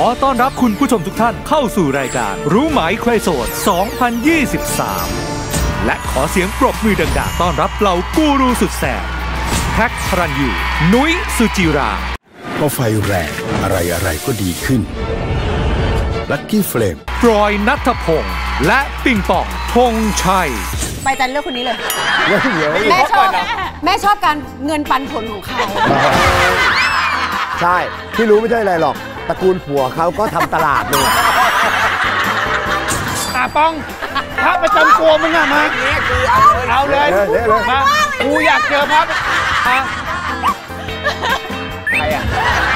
ต้อนรับคุณผู้ชมทุกท่านเข้าสู่รายการรู้ไหมใครโสด 2023 และขอเสียงปรบมือดังๆต้อนรับเหล่ากูรูสุดแสบแท็กพรัญยูนุ้ยสุจิราก็ไฟแรงอะไรก็ดีขึ้นลัคกี้เฟลมปรอยณัฐพงษ์และปิงปองธงชัยไปจันเลือกคนนี้เลยแม่ชอบการเงินปันผลของเขาใช่ที่รู้ไม่ใช่อะไรหรอกตระกูลผัวเขาก็ทำตลาดเลยปองพระประจำตัวมึงอะมาเอาเลยมากูอยากเจอพระใครอะ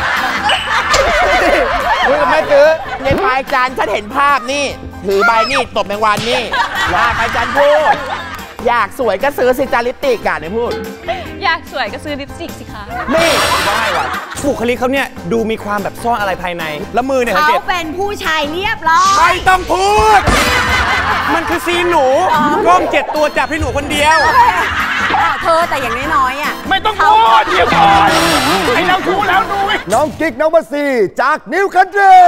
คุยกับแม่ตื้อในปลายจานฉันเห็นภาพนี่ถือใบนี่ตบแมงวันนี่ว่าไปจันพูดอยากสวยก็ซื้อสิจาริติกอะเนี่ยพูดอยากสวยก็ซื้อลิปสติกสิคะนี่ได้ว่ะบุคลิกเขาเนี่ยดูมีความแบบซ่อนอะไรภายในแล้วมือเนี่ยเขาเป็นผู้ชายเรียบร้อยไม่ต้องพูดมันคือซีนหนูกล้อง7 ตัวจับให้หนูคนเดียวเธอแต่อย่างน้อยๆอ่ะไม่ต้องพูดเดี๋ยวก่อนให้เราดูแล้วดูน้องกิ๊กน้องบัสซี่จากนิวคันทรี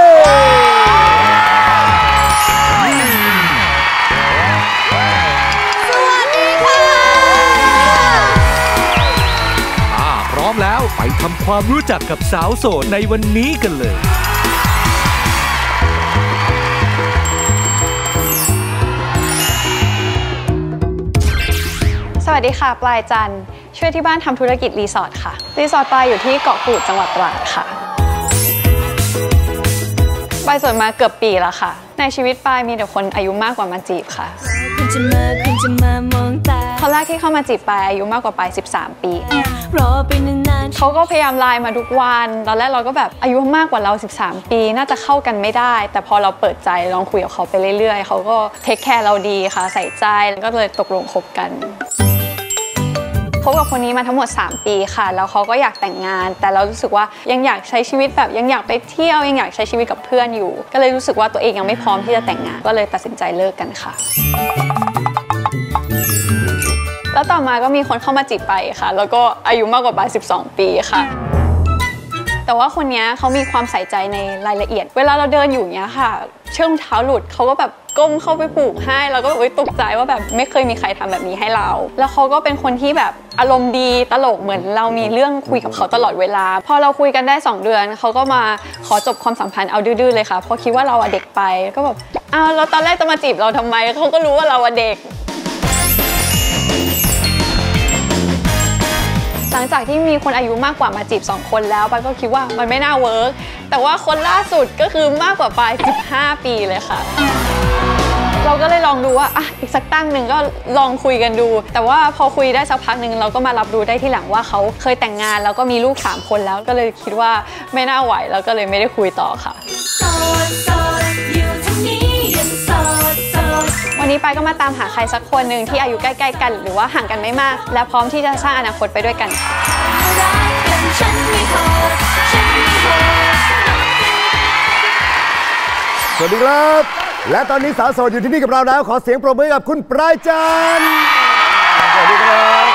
พร้อมแล้วไปทำความรู้จักกับสาวโสดในวันนี้กันเลยสวัสดีค่ะปลายจันทร์ช่วยที่บ้านทำธุรกิจรีสอร์ทค่ะรีสอร์ทปลายอยู่ที่เกาะกูดจังหวัดตราดค่ะปลายโสดมาเกือบปีแล้วค่ะในชีวิตปลายมีแต่คนอายุมากกว่ามาจีบค่ะคนแรกที่เข้ามาจีบปลายอายุมากกว่าปลาย13 ปีเขาก็พยายามไลน์มาทุกวันตอนแรกเราก็แบบอายุมากกว่าเรา13 ปีน่าจะเข้ากันไม่ได้แต่พอเราเปิดใจลองคุยกับเขาไปเรื่อยๆเขาก็เทคแคร์เราดีค่ะใส่ใจก็เลยตกลงคบกันคบกับคนนี้มาทั้งหมด3 ปีค่ะแล้วเขาก็อยากแต่งงานแต่เรารู้สึกว่ายังอยากใช้ชีวิตแบบยังอยากไปเที่ยวยังอยากใช้ชีวิตกับเพื่อนอยู่ก็เลยรู้สึกว่าตัวเองยังไม่พร้อมที่จะแต่งงานก็เลยตัดสินใจเลิกกันค่ะแล้วต่อมาก็มีคนเข้ามาจีบไปค่ะแล้วก็อายุมากกว่า12 ปีค่ะแต่ว่าคนนี้เขามีความใส่ใจในรายละเอียดเวลาเราเดินอยู่เนี้ยค่ะเชือกเท้าหลุดเขาก็แบบก้มเข้าไปผูกให้แล้วก็ตกใจว่าแบบไม่เคยมีใครทำแบบนี้ให้เราแล้วเขาก็เป็นคนที่แบบอารมณ์ดีตลกเหมือนเรามีเรื่องคุยกับเขาตลอดเวลาพอเราคุยกันได้2 เดือนเขาก็มาขอจบความสัมพันธ์เอาดื้อๆเลยค่ะเพราะคิดว่าเราเด็กไปก็แบบอ้าวแล้วตอนแรกจะมาจีบเราทำไมเขาก็รู้ว่าเราเด็กหลังจากที่มีคนอายุมากกว่ามาจีบ2 คนแล้วปายก็คิดว่ามันไม่น่าเวิร์กแต่ว่าคนล่าสุดก็คือมากกว่าปาย15 ปีเลยค่ะเราก็เลยลองดูว่าอีกสักตั้งหนึ่งก็ลองคุยกันดูแต่ว่าพอคุยได้สักพักหนึ่งเราก็มารับรู้ได้ที่หลังว่าเขาเคยแต่งงานแล้วก็มีลูก3 คนแล้วก็เลยคิดว่าไม่น่าไหวแล้วก็เลยไม่ได้คุยต่อค่ะวันนี้ปายก็มาตามหาใครสักคนหนึ่งที่อายุใกล้ๆกันหรือว่าห่างกันไม่มากและพร้อมที่จะสร้างอนาคตไปด้วยกันสวัสดีครับและตอนนี้สาวโสดอยู่ที่นี่กับเราแล้วขอเสียงปรบมือกับคุณปลายจันทร์สวัสดีครับ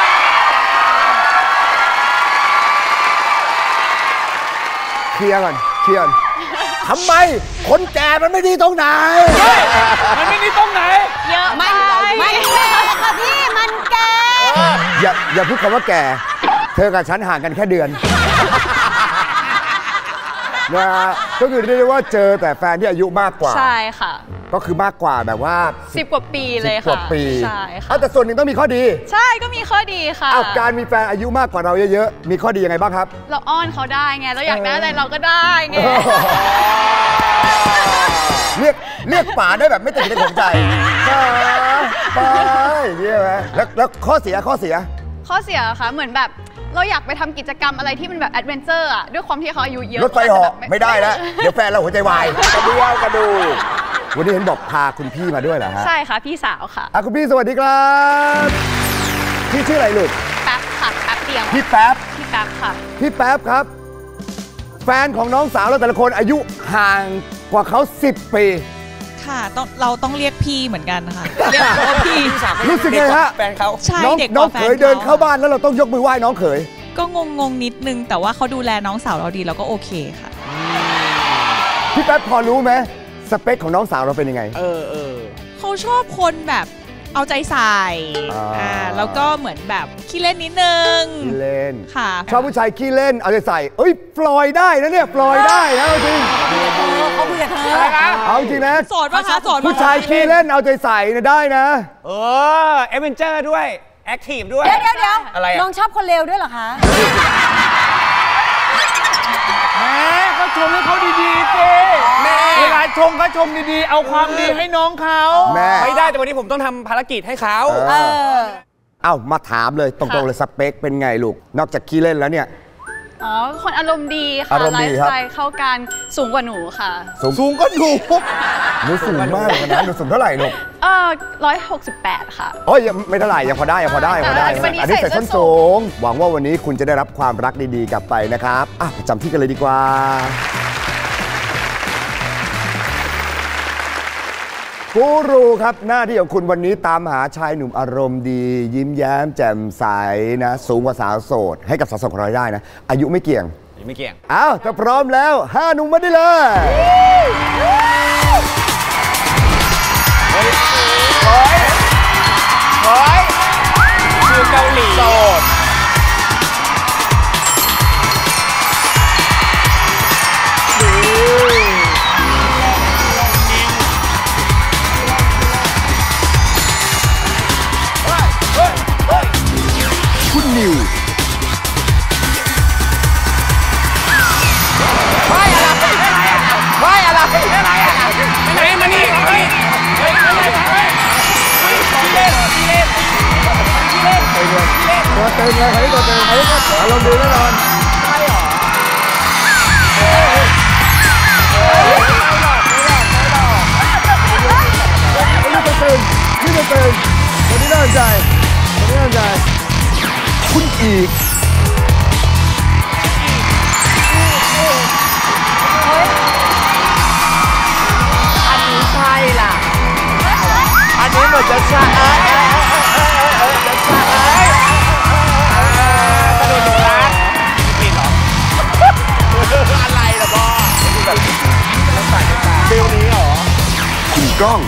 เคลียร์ก่อนทำไมคนแก่มันไม่ดีตรงไหนมันไม่ดีตรงไหนเยอะไม่แก่ค่ะพี่มันแก่อย่าพูดคำว่าแก่เธอกับฉันห่างกันแค่เดือนนะก็คือเรียกได้ว่าเจอแต่แฟนที่อายุมากกว่าใช่ค่ะก็คือมากกว่าแบบว่า 10 กว่าปีเลยค่ะ 10 กว่าปีใช่ค่ะแต่ส่วนหนึ่งต้องมีข้อดีใช่ก็มีข้อดีค่ะการมีแฟนอายุมากกว่าเราเยอะๆมีข้อดียังไงบ้างครับเราอ้อนเขาได้ไงเราอยากได้อะไรเราก็ได้ไงเรียกป๋าได้แบบไม่ติดในหัวใจป๋าอย่างเงี้ยไหมแล้วข้อเสียค่ะเหมือนแบบเราอยากไปทำกิจกรรมอะไรที่มันแบบแอดเวนเจอร์ด้วยความที่เขาอายุเยอะรถไฟเหาะไม่ได้แล้วเดี๋ยวแฟนเราหัวใจวายกระดูวันนี้เห็นบอกพาคุณพี่มาด้วยเหรอฮะใช่ค่ะพี่สาวค่ะคุณพี่สวัสดีครับพี่ชื่ออะไรลูกแป๊บค่ะแป๊บเดียวพี่แป๊บค่ะพี่แป๊บครับแฟนของน้องสาวเราแต่ละคนอายุห่างกว่าเขา10 ปีค่ะเราต้องเรียกพี่เหมือนกันค่ะเรียกว่าพี่รู้สึกไงฮะแฟนเขาใช่เด็กกว่าแฟนน้องเขยเดินเข้าบ้านแล้วเราต้องยกมือไหว้น้องเขยก็งงนิดนึงแต่ว่าเขาดูแลน้องสาวเราดีเราก็โอเคค่ะพี่แป๊บพอรู้ไหมสเปคของน้องสาวเราเป็นยังไงเขาชอบคนแบบเอาใจใส่แล้วก็เหมือนแบบขี้เล่นนิดนึงขี้เล่นค่ะชอบผู้ชายขี้เล่นเอาใจใส่เอ้ยฟลอยได้นะเนี่ยฟลอยได้นะจริงเขาคุยกับเธอเอาจริงนะโสดปะคะโสดปะคะผู้ชายขี้เล่นเอาใจใส่นะได้นะเอเวนเจอร์ด้วยแอคทีฟด้วยเดี๋ยวอะไรอะน้องชอบคนเลวด้วยเหรอคะแม่ก็ชมให้เขาดีๆสิแม่เวลาชมก็ชมดีๆเอาความดีให้น้องเขาแม่ไม่ได้แต่วันนี้ผมต้องทำภารกิจให้เขาเอ้ามาถามเลยตรงๆเลยสเปคเป็นไงลูกนอกจากขี้เล่นแล้วเนี่ยอ๋อ คนอารมณ์ดีค่ะอารมณ์ไลดีฟ์ครัสบไตล์เข้ากันสูงกว่าหนูค่ะสูงก็หนูหนูสูงมากเลยนะหนูสูงเท่าไหร่ลูก 168 ค่ะโอ้ยยังไม่เท่าไหร่ยังพอได้ยังพอได้วันนี้อันนี้ใส่ใส่ส้ส้นนสูสูงงหวังว่าวันนี้คุณจะได้รับความรักดีๆกลับไปนะครับประจำที่กันเลยดีกว่ากูรูครับหน้าที่ของคุณวันนี้ตามหาชายหนุ่มอารมณ์ดี ยิ้มแย้มแจ่มใสนะสูงกว่าสาวโสดให้กับสาวโสดของเราได้นะอายุไม่เกี่ยงไม่เกี่ยงอ้าวถ้าพร้อมแล้ว5หนุ่มมาได้เลยคือเกาหลีโสดคุณนิวตัวเต็มเลยใครตัวเต็มอารมณ์ดีแน่นอนใช่หรอนี่ตัวเต็มนี่ตัวเต็มคนที่น่าสนใจคนที่น่าสนใจคุณอีกอันนี้ใช่ล่ะอันนี้เหมือนจะใช่จะใช่กระโดด1 ล้านผิดเหรออะไรล่ะบอฟิลนี้เหรอคุณกล้อง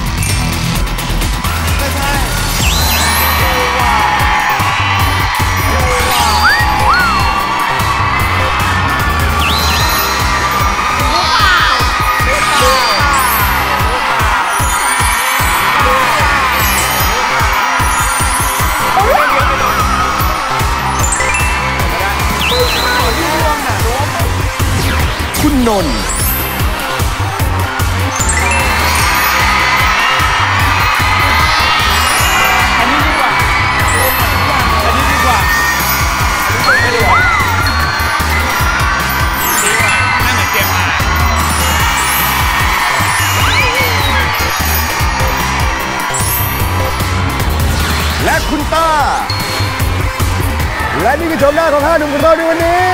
คุณนนท์และคุณต้าและนี่คือชมหน้าของ5หนุ่มของเราในวันนี้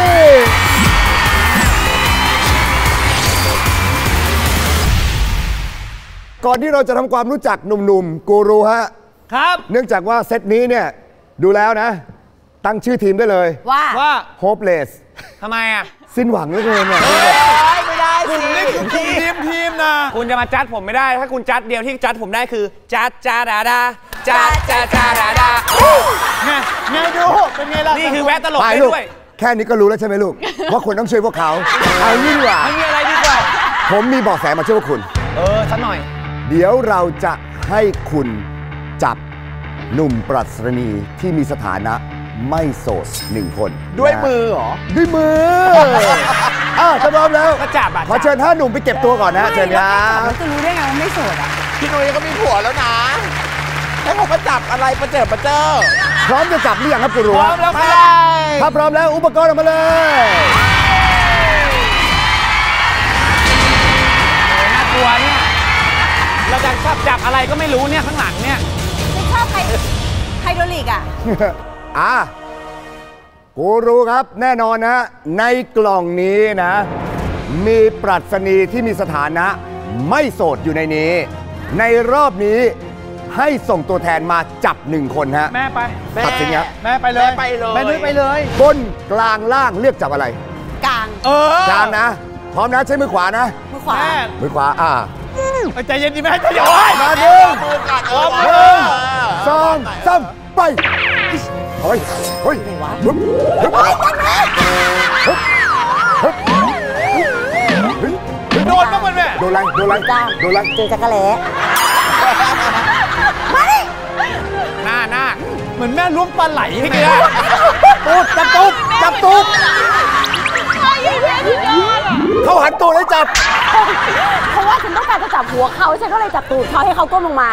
ก่อนที่เราจะทำความรู้จักหนุ่มๆกูรูฮะครับเนื่องจากว่าเซตนี้เนี่ยดูแล้วนะ ตั้งชื่อทีมได้เลยว่า Hopeless ทำไมอ่ะสิ้นหวังเหลือเกินเนี่ยไม่ได้สินี่คือทีมนะคุณจะมาจัดผมไม่ได้ถ้าคุณจัดเดียวที่จัดผมได้คือจัดจาดาดาจัดจาดาดาไงดูเป็นไงล่ะนี่คือแวะตลกได้ด้วยแค่นี้ก็รู้แล้วใช่ไหมลูก ว่าคนต้องช่วยพวกเขาเอางี้ดีกว่าไม่มีอะไรดีกว่าผมมีเบาะแสมาช่วยพวกคุณสักหน่อยเดี๋ยวเราจะให้คุณจับหนุ่มปรัชนีที่มีสถานะไม่โสด1 คนด้วยมือเหรอด้วยมือถ้าพร้อมแล้วก็จับขอเชิญ5 หนุ่มไปเก็บตัวก่อนนะเชิญครับจะรู้ได้ไงว่าไม่โสดอ่ะพี่นุ้ยก็มีผัวแล้วนะให้ผมมาจับอะไรประเจิดประเจ้อพร้อมจะจับหรือยังครับกูรู้พร้อมแล้วครับถ้าพร้อมแล้วอุปกรณ์ออกมาเลยน่ากลัวเนี่ยเราจะชอบจับอะไรก็ไม่รู้เนี่ยข้างหลังเนี่ยไม่ชอบไฮโดรลิกอ่ะกูรู้ครับแน่นอนนะในกล่องนี้นะ มีปรัชนีที่มีสถานะไม่โสดอยู่ในนี้ ในรอบนี้ให้ส่งตัวแทนมาจับ1 คนฮะแม่ไปตัดสินครับแม่ไปเลยแม่ไปเลยแม่นุ้ยไปเลยบนกลางล่างเลือกจับอะไรกลางกลางนะพร้อมนะใช้มือขวานะมือขวามือขวาใจเย็นดิแม่ใจเย็นมาหนึ่งสองสามไปเฮ้ยโดนบ้างมันแม่โดนอะไรเจอจักรแหล่มาดิหน้าเหมือนแม่ล้วงปลาไหลพี่เกียร์จับตูดเขาหันตูดให้จับเพราะว่าฉันต้องการจะจับหัวเขาฉันก็เลยจับตูดเขาให้เขาก้มลงมา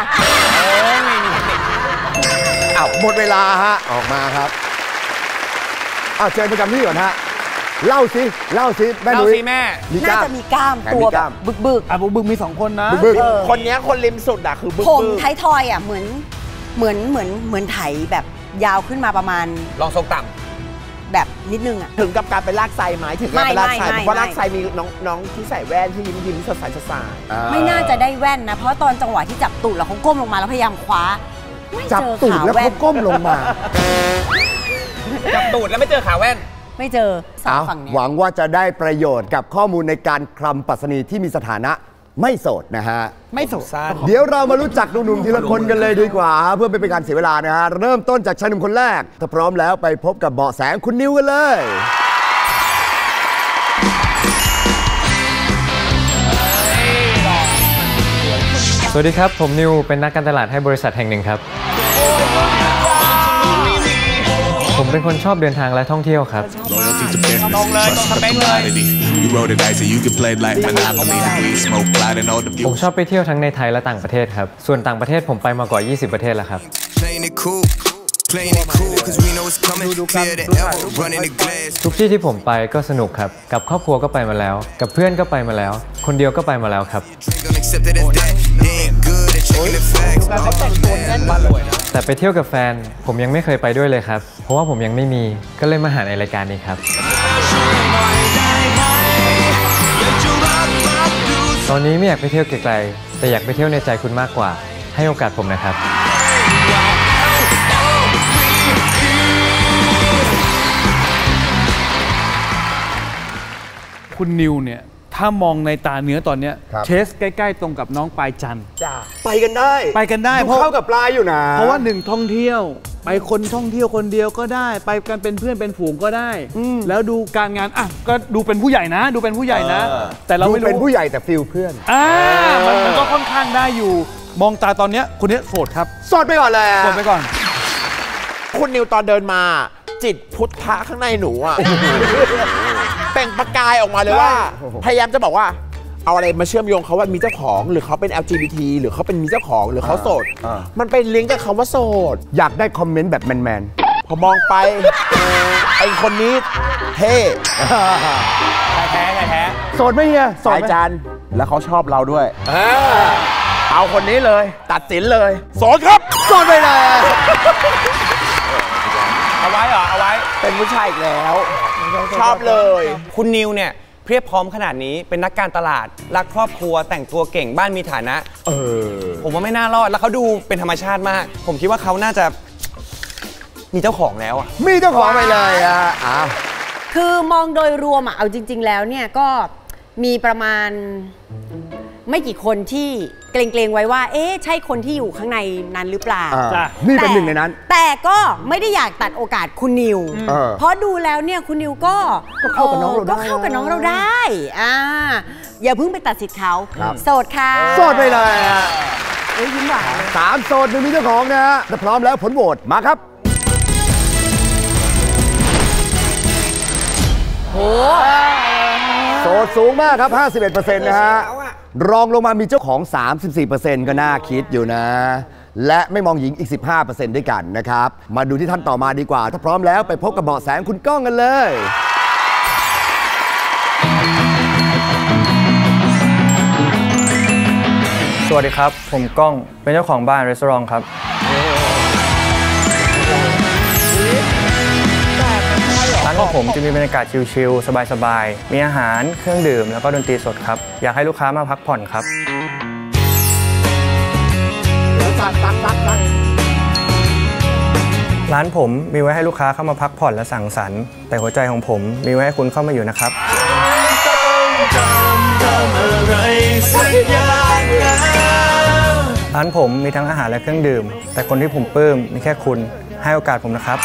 หมดเวลาฮะออกมาครับเชิญประจำที่ก่อนฮะเล่าสิแม่นุ้ยแม่น่าจะมีกล้ามตัวแบบบึกบึกมี2คนนะคนนี้คนริมสุดคือบึกผมไททอยเหมือนไถแบบยาวขึ้นมาประมาณลองทรงต่ำแบบนิดนึงถึงกับการไปลากไซไหมถึงกับไปลากไซเพราะลากไซมีน้องที่ใส่แว่นที่ยิ้มสดใสไม่น่าจะได้แว่นนะเพราะตอนจังหวะที่จับตูดแล้วเขาก้มลงมาแล้วพยายามคว้าจับตูดแล้วเขาก้มลงมาจับตูดแล้วไม่เจอขาแว่นไม่เจอฝั่งนี้หวังว่าจะได้ประโยชน์กับข้อมูลในการคลำปรัชนีที่มีสถานะไม่โสดนะฮะไม่โสดเดี๋ยวเรามารู้จักหนุ่มๆทีละคนกันเลยดีกว่าเพื่อไม่เป็นการเสียเวลานะฮะเริ่มต้นจากชายหนุ่มคนแรกถ้าพร้อมแล้วไปพบกับเบาะแสคุณนิวกันเลยสวัสดีครับผมนิวเป็นนักการตลาดให้บริษัทแห่งหนึ่งครับผมเป็นคนชอบเดินทางและท่องเที่ยวครับผมชอบไปเที่ยวทั้งในไทยและต่างประเทศครับส่วนต่างประเทศผมไปมากว่า20ประเทศแล้วครับทุกที่ที่ผมไปก็สนุกครับกับครอบครัวก็ไปมาแล้วกับเพื่อนก็ไปมาแล้วคนเดียวก็ไปมาแล้วครับแต่ไปเที่ยวกับแฟนผมยังไม่เคยไปด้วยเลยครับเพราะว่าผมยังไม่มีก็เลยมาหาในรายการนี้ครับตอนนี้ไม่อยากไปเที่ยวไกลๆแต่อยากไปเที่ยวในใจคุณมากกว่าให้โอกาสผมนะครับคุณนิวเนี่ยถ้ามองในตาเนื้อตอนเนี้ยเชสใกล้ๆตรงกับน้องปลายจันทร์ไปกันได้เพราะเข้ากับปลายอยู่นะเพราะว่า1ท่องเที่ยวไปคนท่องเที่ยวคนเดียวก็ได้ไปกันเป็นเพื่อนเป็นฝูงก็ได้แล้วดูการงานก็ดูเป็นผู้ใหญ่นะแต่เราไม่รู้เป็นผู้ใหญ่แต่ฟิลเพื่อนมันก็ค่อนข้างได้อยู่มองตาตอนเนี้ยคนนี้โสดครับโสดไปก่อนเลยโสดไปก่อนคุณนิวตอนเดินมาจิตพุทธะข้างในหนูเปล่งประกายออกมาเลยว่าพยายามจะบอกว่าเอาอะไรมาเชื่อมโยงเขาว่ามีเจ้าของหรือเขาเป็น LGBT หรือเขาเป็นมีเจ้าของหรือเขาโสดมันเป็นลิงก์กับคำว่าโสดอยากได้คอมเมนต์แบบแมนพอมองไปไอคนนี้เท่แท้โสดไหมเฮียสายจันแล้วเขาชอบเราด้วยเอาคนนี้เลยตัดสินเลยโสดครับโสดไปเลยเอาไว้เป็นผู้ชายอีกแล้วชอบเลยคุณนิวเนี่ยเพียบพร้อมขนาดนี้เป็นนักการตลาดรักครอบครัวแต่งตัวเก่งบ้านมีฐานะผมว่าไม่น่ารอดแล้วเขาดูเป็นธรรมชาติมากผมคิดว่าเขาน่าจะมีเจ้าของแล้วมีเจ้าของไปเลยคือมองโดยรวมเอาจริงๆแล้วเนี่ยก็มีประมาณไม่กี่คนที่เกรงๆไว้ว่าใช่คนที่อยู่ข้างในนั้นหรือเปล่านี่เป็นหนึ่งในนั้นแต่ก็ไม่ได้อยากตัดโอกาสคุณนิวเพราะดูแล้วเนี่ยคุณนิวก็เข้ากับน้องเราได้อย่าเพิ่งไปตัดสิทธิ์เขาโสดค่ะโสดไปเลยยิ้มหวาน 3โสดมีเจ้าของนะฮะพร้อมแล้วผลโหวตมาครับโสดสูงมากครับ 51% นะฮะรองลงมามีเจ้าของ 34% ก็น่าคิดอยู่นะและไม่มองหญิงอีก 15% ด้วยกันนะครับมาดูที่ท่านต่อมาดีกว่าถ้าพร้อมแล้วไปพบกับเบาะแสคุณก้องกันเลยสวัสดีครับผมก้องเป็นเจ้าของบ้านรีสอร์ทครับร้านของผมจะมีบรรยากาศชิลๆสบายๆมีอาหารเครื่องดื่มแล้วก็ดนตรีสดครับอยากให้ลูกค้ามาพักผ่อนครับร้านผมมีไว้ให้ลูกค้าเข้ามาพักผ่อนและสังสรรค์แต่หัวใจของผมมีไว้ให้คุณเข้ามาอยู่นะครับร้านผมมีทั้งอาหารและเครื่องดื่มแต่คนที่ผมปลื้มมีแค่คุณให้โอกาสผมนะครับ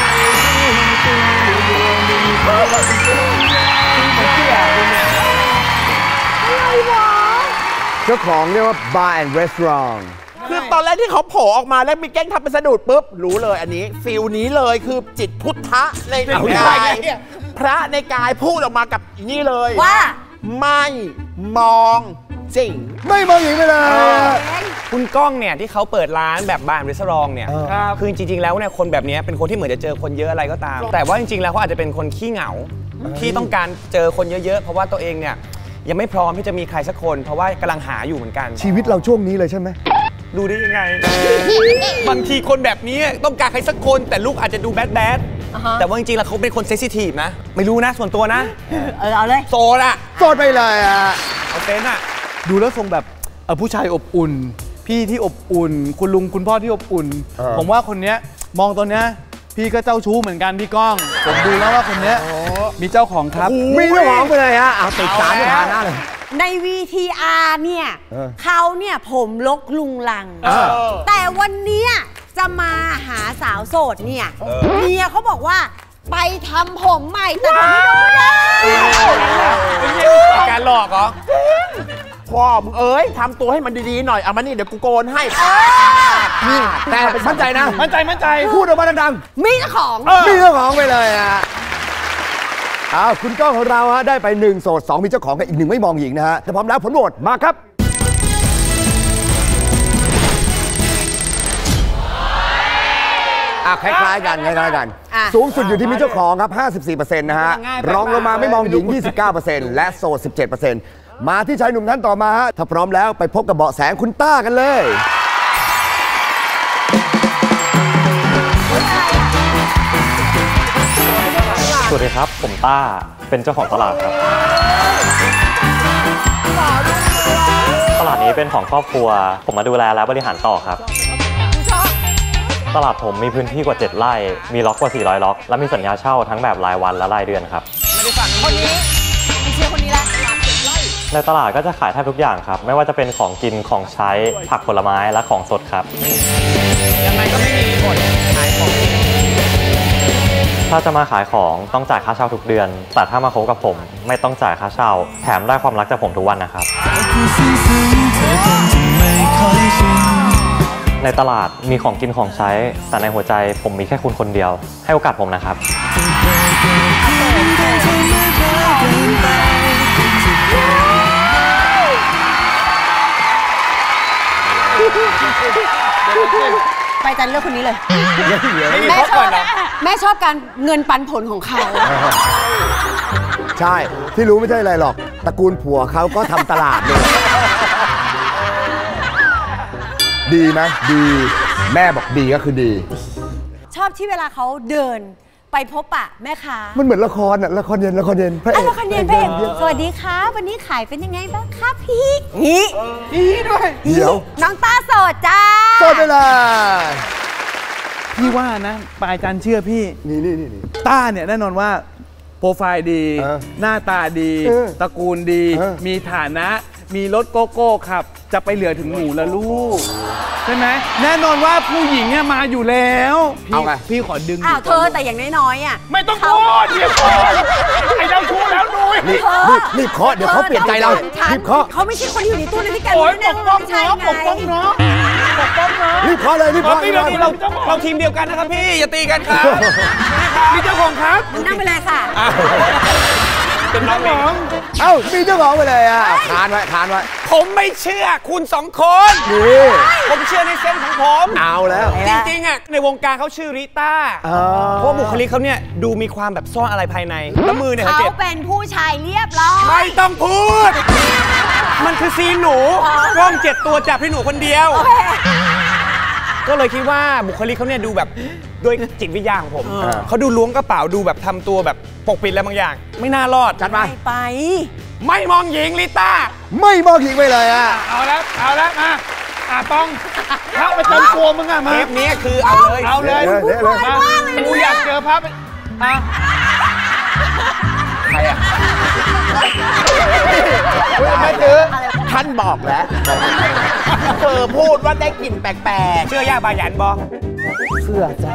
เจ้าของเรียกว่า Bar and Restaurant คือตอนแรกที่เขาโผล่ออกมาแล้วมีแกล้งทำเป็นสะดุดปุ๊บรู้เลยอันนี้ฟิลนี้เลยคือจิตพุทธะในกายพระในกายพูดออกมากับนี่เลยว่าไม่มองจริงไม่มองหญิงไปเลยคุณก้องเนี่ยที่เขาเปิดร้านแบบบาร์รีสอร์ทเนี่ยคือจริงๆแล้วเนี่ยคนแบบนี้เป็นคนที่เหมือนจะเจอคนเยอะอะไรก็ตามแต่ว่าจริงๆแล้วเขาอาจจะเป็นคนขี้เหงาที่ต้องการเจอคนเยอะๆเพราะว่าตัวเองเนี่ยยังไม่พร้อมที่จะมีใครสักคนเพราะว่ากำลังหาอยู่เหมือนกันชีวิตเราช่วงนี้เลยใช่ไหมรู้ได้ยังไง บางทีคนแบบนี้ต้องการใครสักคนแต่ลูกอาจจะดูแบดแต่ว่าจริงๆแล้วเขาเป็นคนเซนซิทีฟนะไม่รู้นะส่วนตัวนะเอาเลยโซดอะโซดไปเลยเอาเป็นอะดูแล้วทรงแบบผู้ชายอบอุ่นพี่ที่อบอุ่นคุณลุงคุณพ่อที่อบอุ่นผมว่าคนเนี้ยมองตัวเนี้ยพี่ก็เจ้าชู้เหมือนกันพี่ก้องผมดูแล้วว่าคนเนี้ยมีเจ้าของครับมีเจ้าของไปเลยฮะเอาติดสารสถานะเลยใน VTR เนี่ยเขาเนี่ยผมลกลุงลังแต่วันนี้จะมาหาสาวโสดเนี่ยเมียเขาบอกว่าไปทำผมใหม่แต่ผมไม่รู้นะการหลอกเหรอพ่อมึงทำตัวให้มันดีๆหน่อยเอามานี่เดี๋ยวกูโกนให้แต่มั่นใจนะมั่นใจพูดออกมาดังๆมีเจ้าของมีเจ้าของไปเลยคุณก้องของเราได้ไป1โสด2มีเจ้าของกับอีก1ไม่มองหญิงนะฮะแต่พร้อมแล้วผลโหวตมาครับคล้ายๆกันสูงสุดอยู่ที่มีเจ้าของครับ 54% นะฮะรองลงมาไม่มองหญิง 29% และโสด 17%มาที่ชายหนุ่มท่านต่อมาฮะถ้าพร้อมแล้วไปพบกับเบาะแสคุณต้ากันเลยสวัสดีครับผมต้าเป็นเจ้าของตลาดครับตลาดนี้เป็นของครอบครัวผมมาดูแลและบริหารต่อครับตลาดผมมีพื้นที่กว่า7ไร่มีล็อกกว่า400ล็อกและมีสัญญาเช่าทั้งแบบรายวันและรายเดือนครับคนนี้เชียร์คนนี้แหละในตลาดก็จะขายแทบทุกอย่างครับไม่ว่าจะเป็นของกินของใช้ผักผลไม้และของสดครับยังไงก็ไม่มีอดขายของถ้าจะมาขายของต้องจ่ายค่าเช่าทุกเดือนแต่ถ้ามาคบกับผมไม่ต้องจ่ายค่าเช่าแถมได้ความรักจากผมทุกวันนะครับในตลาดมีของกินของใช้แต่ในหัวใจผมมีแค่คุณคนเดียวให้โอกาสผมนะครับไปจันเลือกคนนี้เลยแม่ชอบการเงินปันผลของเขาใช่ที่รู้ไม่ใช่อะไรหรอกตระกูลผัวเขาก็ทำตลาดเลยดีไหมดีแม่บอกดีก็คือดีชอบที่เวลาเขาเดินไปพบปะแม่ค้ามันเหมือนละครละครเย็นพระเอกละครเย็นพระเอกสวัสดีครับวันนี้ขายเป็นยังไงบ้างครับพี่นี่ด้วยเดี๋ยวน้องต้าโสดจ้าโสดเลยล่ะพี่ว่านะปายจันเชื่อพี่นี่ต้าเนี่ยแน่นอนว่าโปรไฟล์ดีหน้าตาดีตระกูลดีมีฐานะมีรถโกโก้ขับจะไปเหลือถึงหนูละลูกใช่ไหมแน่นอนว่าผู้หญิงเนี่ยมาอยู่แล้วพี่ขอดึงเธอแต่อย่างน้อยๆไม่ต้องพูดเดี๋ยวไอ้เราพูดแล้วนุ้ยรีบเคาะเดี๋ยวเขาเปลี่ยนใจเรารีบเคาะเขาไม่ใช่คนที่อยู่ในตู้นั้นที่กันปกป้องน้องปกป้องน้องรีบเคาะเลยรีบเคาะเราทีมเดียวกันนะครับพี่อย่าตีกันครับมีเจ้าของครับนั่งไปเลยค่ะเป็นน้องมีเจ้าของไปเลยทานไว้ผมไม่เชื่อคุณ2 คนผมเชื่อในเซนส์ของผมเอาแล้วจริงๆในวงการเขาชื่อริต้าเพราะบุคลิกเขาเนี่ยดูมีความแบบซ่อนอะไรภายในแล้วมือเนี่ยเขาเป็นผู้ชายเรียบร้อยไม่ต้องพูดมันคือซีนหนูกล้อง7 ตัวจับให้หนูคนเดียวก็เลยคิดว่าบุคลิกเขาเนี่ยดูแบบด้วยจิตวิทยาของผมเขาดูล้วงกระเป๋าดูแบบทำตัวแบบปกปิดอะไรบางอย่างไม่น่ารอดจัดมาไปไม่มองหญิงลิต้าไม่มองหญิงไปเลยเอาแล้วมาต้องพระไปเติมตัวมึงมาเทปนี้คือเอาเลยกูอยากเจอพระใครฉันบอกแล้วเธอพูดว่าได้กลิ่นแปลกๆเชื่อยาบายันบอเชื่อจ้ะ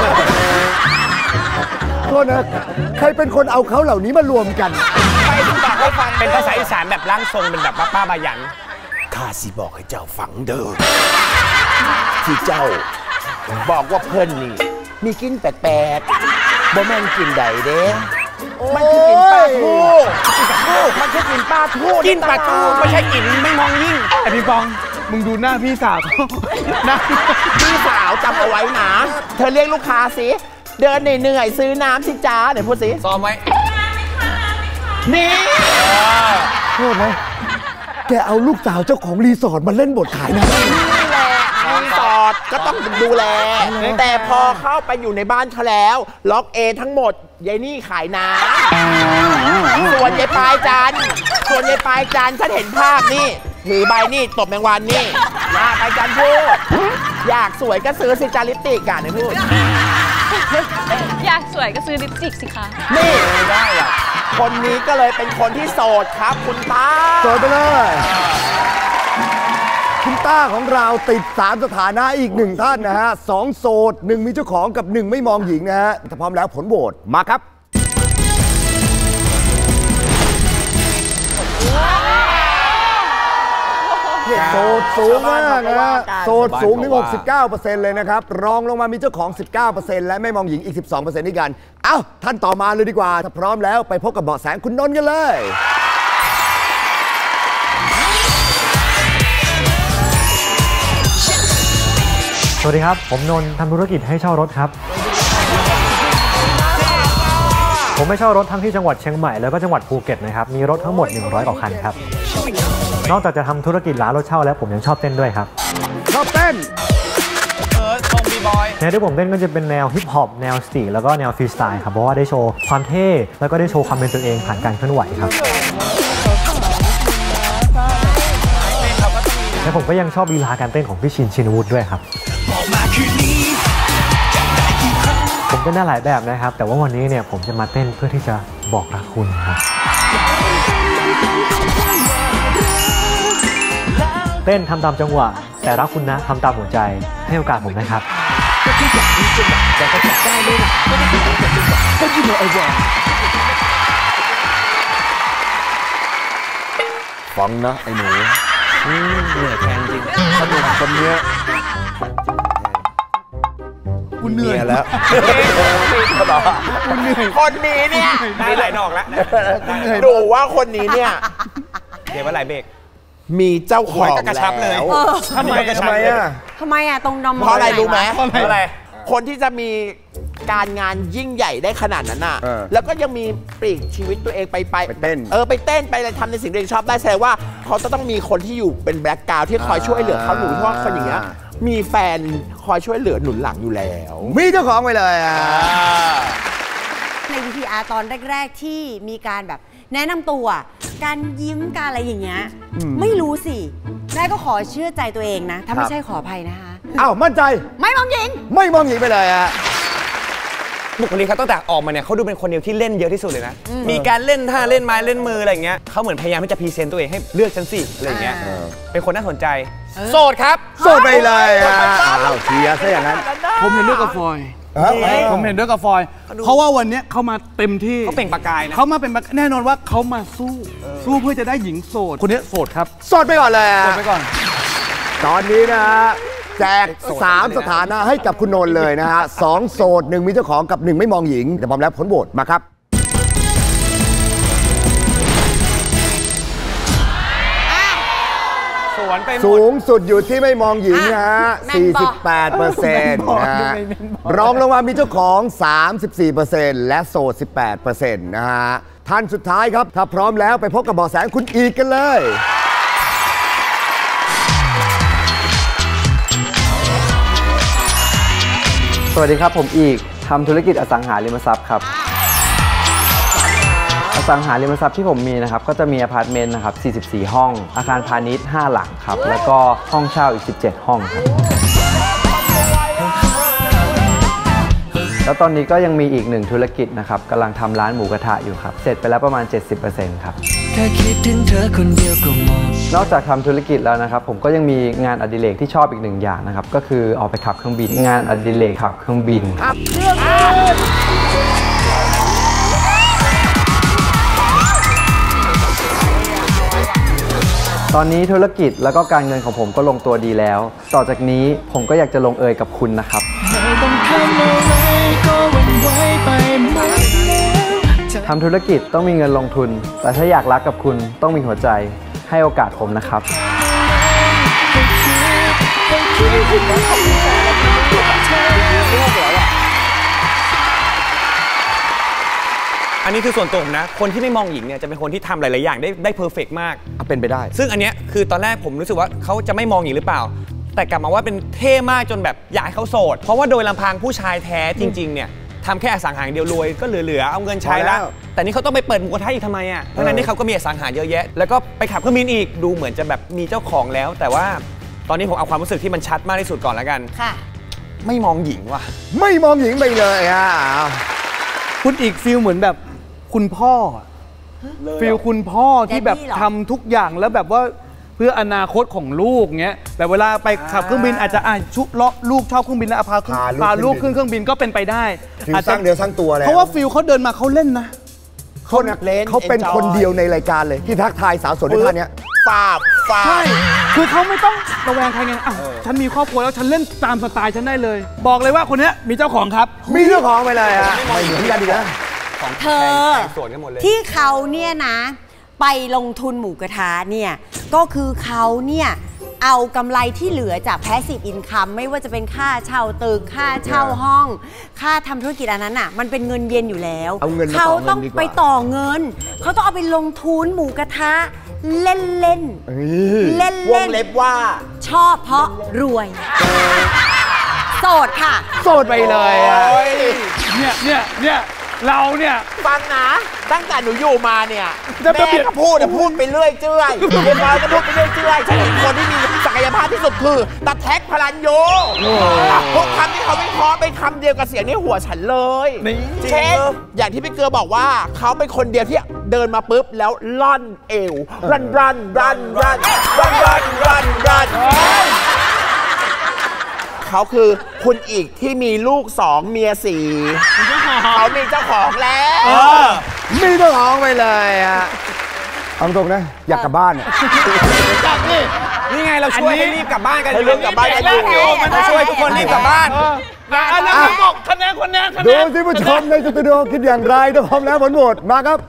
โทษนะใครเป็นคนเอาเขาเหล่านี้มารวมกันไปบอกให้ฟังเป็นภาษาอีสานแบบร่างทรงเป็นแบบป้าบายันข้าสิบอกให้เจ้าฟังเด้อที่เจ้าบอกว่าเพิ่นนี่มีกลิ่นแปลกๆบ่แม่นกลิ่นใดเด้มันคือกลิ่นปลาทูมันคือกลิ่นปลาทูกลิ่นปลาทูไม่ใช่กลิ่นไม่มองยิ่งไอพี่ปองมึงดูหน้าพี่สาวหน้าพี่สาวจำเอาไว้นะเธอเรียกลูกค้าสิเดินเหนื่อยซื้อน้ำสิจ้าเดี๋ยวพูดสิซ้อมไว้นี่โทษนะแกเอาลูกสาวเจ้าของรีสอร์ทมาเล่นบทขายนะนี่แหละรีสอร์ทก็ต้องดูแลแต่พอเข้าไปอยู่ในบ้านเขาแล้วล็อกทั้งหมดยายนี่ขายน้ำส่วนยายปลายจันฉันเห็นภาพนี่ถือใบนี่ตบแมงวันนี่ปลายจันพูดอยากสวยก็ซื้อสิจาลิปติกกันนะพูดอยากสวยก็ซื้อลิปสติกสิคะนี่ได้อะคนนี้ก็เลยเป็นคนที่โสดครับคุณต้าโสดไปเลยคุณต้าของเราติด3สถานะอีก1ท่านนะฮะ2โสด1มีเจ้าของกับ1ไม่มองหญิงนะฮะถ้าพร้อมแล้วผลโหวตมาครับโสดสูงมากนะโสดสูงถึง 69% เลยนะครับรองลงมามีเจ้าของ 19% และไม่มองหญิงอีก 12% ด้วยกันเอ้าท่านต่อมาเลยดีกว่าถ้าพร้อมแล้วไปพบกับเบาะแสคุณนนท์กันเลยสวัสดีครับผมนนท์ทำธุรกิจให้เช่ารถครับผมไม่เช่ารถทั้งที่จังหวัดเชียงใหม่แล้วก็จังหวัดภูเก็ตนะครับมีรถทั้งหมด100 กว่าคันครับนอกจากจะทำธุรกิจร้านรถเช่าแล้วผมยังชอบเต้นด้วยครับชอบเต้นทรงบีบอยแนวที่ผมเต้นก็จะเป็นแนวฮิปฮอปแนวสตรีทแล้วก็แนวฟรีสไตล์ครับเพราะว่าได้โชว์ความเท่แล้วก็ได้โชว์ความเป็นตัวเองผ่านการเคลื่อนไหวครับและผมก็ยังชอบลีลาการเต้นของพี่ชินวุฒิด้วยครับผมเต้นได้หลายแบบนะครับแต่ว่าวันนี้เนี่ยผมจะมาเต้นเพื่อที่จะบอกรักคุณครับเต้นทำตามจังหวะแต่รักคุณนะทำตามหัวใจให้โอกาสผมนะครับฟังนะไอ้หนูเหนื่อยแทนจริงสนุกคนนี้กูเหนื่อยแล้วคนนี้เนี่ยได้หลายดอกแล้วดูว่าคนนี้เนี่ยเดี๋ยวว่าหลายเบรกมีเจ้าของกระชับเลยทำไมอ่ะตรงดำเพราะอะไรรู้ไหมอะไรคนที่จะมีการงานยิ่งใหญ่ได้ขนาดนั้นน่ะแล้วก็ยังมีปลีกชีวิตตัวเองไปเต้นไปเต้นไปอะไรทำในสิ่งที่ตัวเองชอบได้แสดงว่าเขาจะต้องมีคนที่อยู่เป็นแบ็คกราวด์ที่คอยช่วยเหลือเขาหนูเพราะคนอย่างเงี้ยมีแฟนคอยช่วยเหลือหนุนหลังอยู่แล้วมีเจ้าของไปเลยใน VTR ตอนแรกๆที่มีการแบบแนะนำตัวการยิ้มการอะไรอย่างเงี้ยไม่รู้สิแม่ก็ขอเชื่อใจตัวเองนะถ้าไม่ใช่ขออภัยนะคะอ้าวมั่นใจไม่มองหญิงไปเลยอะบุคลิกเขาตั้งแต่ออกมาเนี่ยเขาดูเป็นคนเดียวที่เล่นเยอะที่สุดเลยนะมีการเล่นท่าเล่นไม้เล่นมืออะไรอย่างเงี้ยเขาเหมือนพยายามที่จะพรีเซนต์ตัวเองให้เลือกฉันสิอะไรอย่างเงี้ยเป็นคนน่าสนใจโสดครับโสดไปเลยเราเชียร์ซะอย่างนั้นผมเห็นด้วยกับฟอยเพราะว่าวันนี้เขามาเต็มที่เขาเปล่งประกายนะเขามาเป็นแน่นอนว่าเขามาสู้เพื่อจะได้หญิงโสดคนนี้โสดครับโสดไปก่อนเลยโสดไปก่อนตอนนี้นะแจก3สถานะให้กับคุณนนท์เลยนะฮะ2โสด1มีเจ้าของกับ1ไม่มองหญิงแต่พร้อมแล้วผลโหวตมาครับสูงสุดอยู่ที่ไม่มองหญิงนะฮะ 48% นะฮะรองลงมามีเจ้าของ 34% และโสด 18% นะฮะท่านสุดท้ายครับถ้าพร้อมแล้วไปพบกับเบาะแสคุณอีกกันเลยสวัสดีครับผมอีกทำธุรกิจอสังหาริมทรัพย์ครับอสังหาริมทรัพย์ที่ผมมีนะครับก็จะมีอพาร์ตเมนต์นะครับ44ห้องอาคารพาณิชย์5หลังครับแล้วก็ห้องเช่าอีก17ห้องครับแล้วตอนนี้ก็ยังมีอีกหนึ่งธุรกิจนะครับกำลังทำร้านหมูกระทะอยู่ครับเสร็จไปแล้วประมาณ 70% ครับแค่คิดถึงเธอคนเดียวก็หมดนอกจากทำธุรกิจแล้วนะครับผมก็ยังมีงานอดิเรกที่ชอบอีกหนึ่งอย่างนะครับก็คือออกไปขับเครื่องบินงานอดิเรกขับเครื่องบินขับเครื่องบินตอนนี้ธุรกิจแล้วก็การเงินของผมก็ลงตัวดีแล้วต่อจากนี้ผมก็อยากจะลงเอยกับคุณนะครับทำธุรกิจต้องมีเงินลงทุนแต่ถ้าอยากรักกับคุณต้องมีหัวใจให้โอกาสผมนะครับอันนี้คือส่วนตัวผมนะคนที่ไม่มองหญิงเนี่ยจะเป็นคนที่ทำหลายๆอย่างได้เพอร์เฟกต์มากเป็นไปได้ซึ่งอันเนี้ยคือตอนแรกผมรู้สึกว่าเขาจะไม่มองหญิงหรือเปล่าแต่กลับมาว่าเป็นเท่มากจนแบบอยากให้เขาโสดเพราะว่าโดยลำพังผู้ชายแท้จริงๆเนี่ยทำแค่อสังหาเดียวรวยก็เหลือเอาเงินใช้แล้วแต่นี่เขาต้องไปเปิดหมูกระทะอีกทำไมอ่ะทั้งนั้นนี่เขาก็มีอสังหาเยอะแยะแล้วก็ไปขับเครื่องบินอีกดูเหมือนจะแบบมีเจ้าของแล้วแต่ว่าตอนนี้ผมเอาความรู้สึกที่มันชัดมากที่สุดก่อนแล้วกันค่ะไม่มองหญิงว่ะไม่มองหญิงไปเลยอ่ะคุณอีกฟีลเหมือนแบบคุณพ่อฟีลคุณพ่อที่แบบทำทุกอย่างแล้วแบบว่าเพื่ออนาคตของลูกเงี้ยแต่เวลาไปขับเครื่องบินอาจจะชุบเลาะลูกชอบเครื่องบินแล้วพาลูกขึ้นเครื่องบินก็เป็นไปได้อาจจะสร้างเดือสร้างตัวแล้วเพราะว่าฟีลเขาเดินมาเขาเล่นนะเขาเป็นคนเดียวในรายการเลยที่ทักทายสาวโสดในท่านี้ฟาบใช่คือเขาไม่ต้องระแวงใครไงฉันมีครอบครัวแล้วฉันเล่นตามสไตล์ฉันได้เลยบอกเลยว่าคนนี้มีเจ้าของครับมีเจ้าของไปเลยอ่ะไม่เหมือนกันดีนะเธอที่เขาเนี่ยนะไปลงทุนหมูกระทะเนี่ยก็คือเขาเนี่ยเอากำไรที่เหลือจาก Passive Income ไม่ว่าจะเป็นค่าเช่าตึกค่าเช่าห้องค่าทำธุรกิจอันนั้นอ่ะมันเป็นเงินเย็นอยู่แล้วเขาต้องไปต่อเงินเขาต้องเอาไปลงทุนหมูกระทะเล่นเล่นวงเล็บว่าชอบเพราะรวยโสดค่ะโสดไปเลยเนี่ยเราเนี่ยฟังนะตั้งแต่หนูอยู่มาเนี่ยแม่ก็พูดไปเรื่อยเจื่อยเรียนน้อยก็พูดไปเรื่อยเจื่อยฉันเห็นคนที่มีศักยภาพที่สุดคือตาแท็กพลันโยพวกคำที่เขาวิเคราะห์เป็นคำเดียวกับเสียงในหัวฉันเลยเช่นอย่างที่พี่เกลือบอกว่าเขาเป็นคนเดียวที่เดินมาปุ๊บแล้วล่อนเอวรันเขาคือคุณอีกที่มีลูก2เมีย4เขามีเจ้าของแล้วมีเจ้าของไปเลยอ่ะเอาตรงนะอยากกลับบ้านนี่ไงเราช่วยให้รีบกลับบ้านกันรีบกลับบ้านกันอยู่เราช่วยทุกคนรีบกลับบ้านแล้วบอกคะแนนดูที่ผู้ชมในสตูดิโอคิดอย่างไรถ้าพร้อมแล้วผลโหวตมาครับ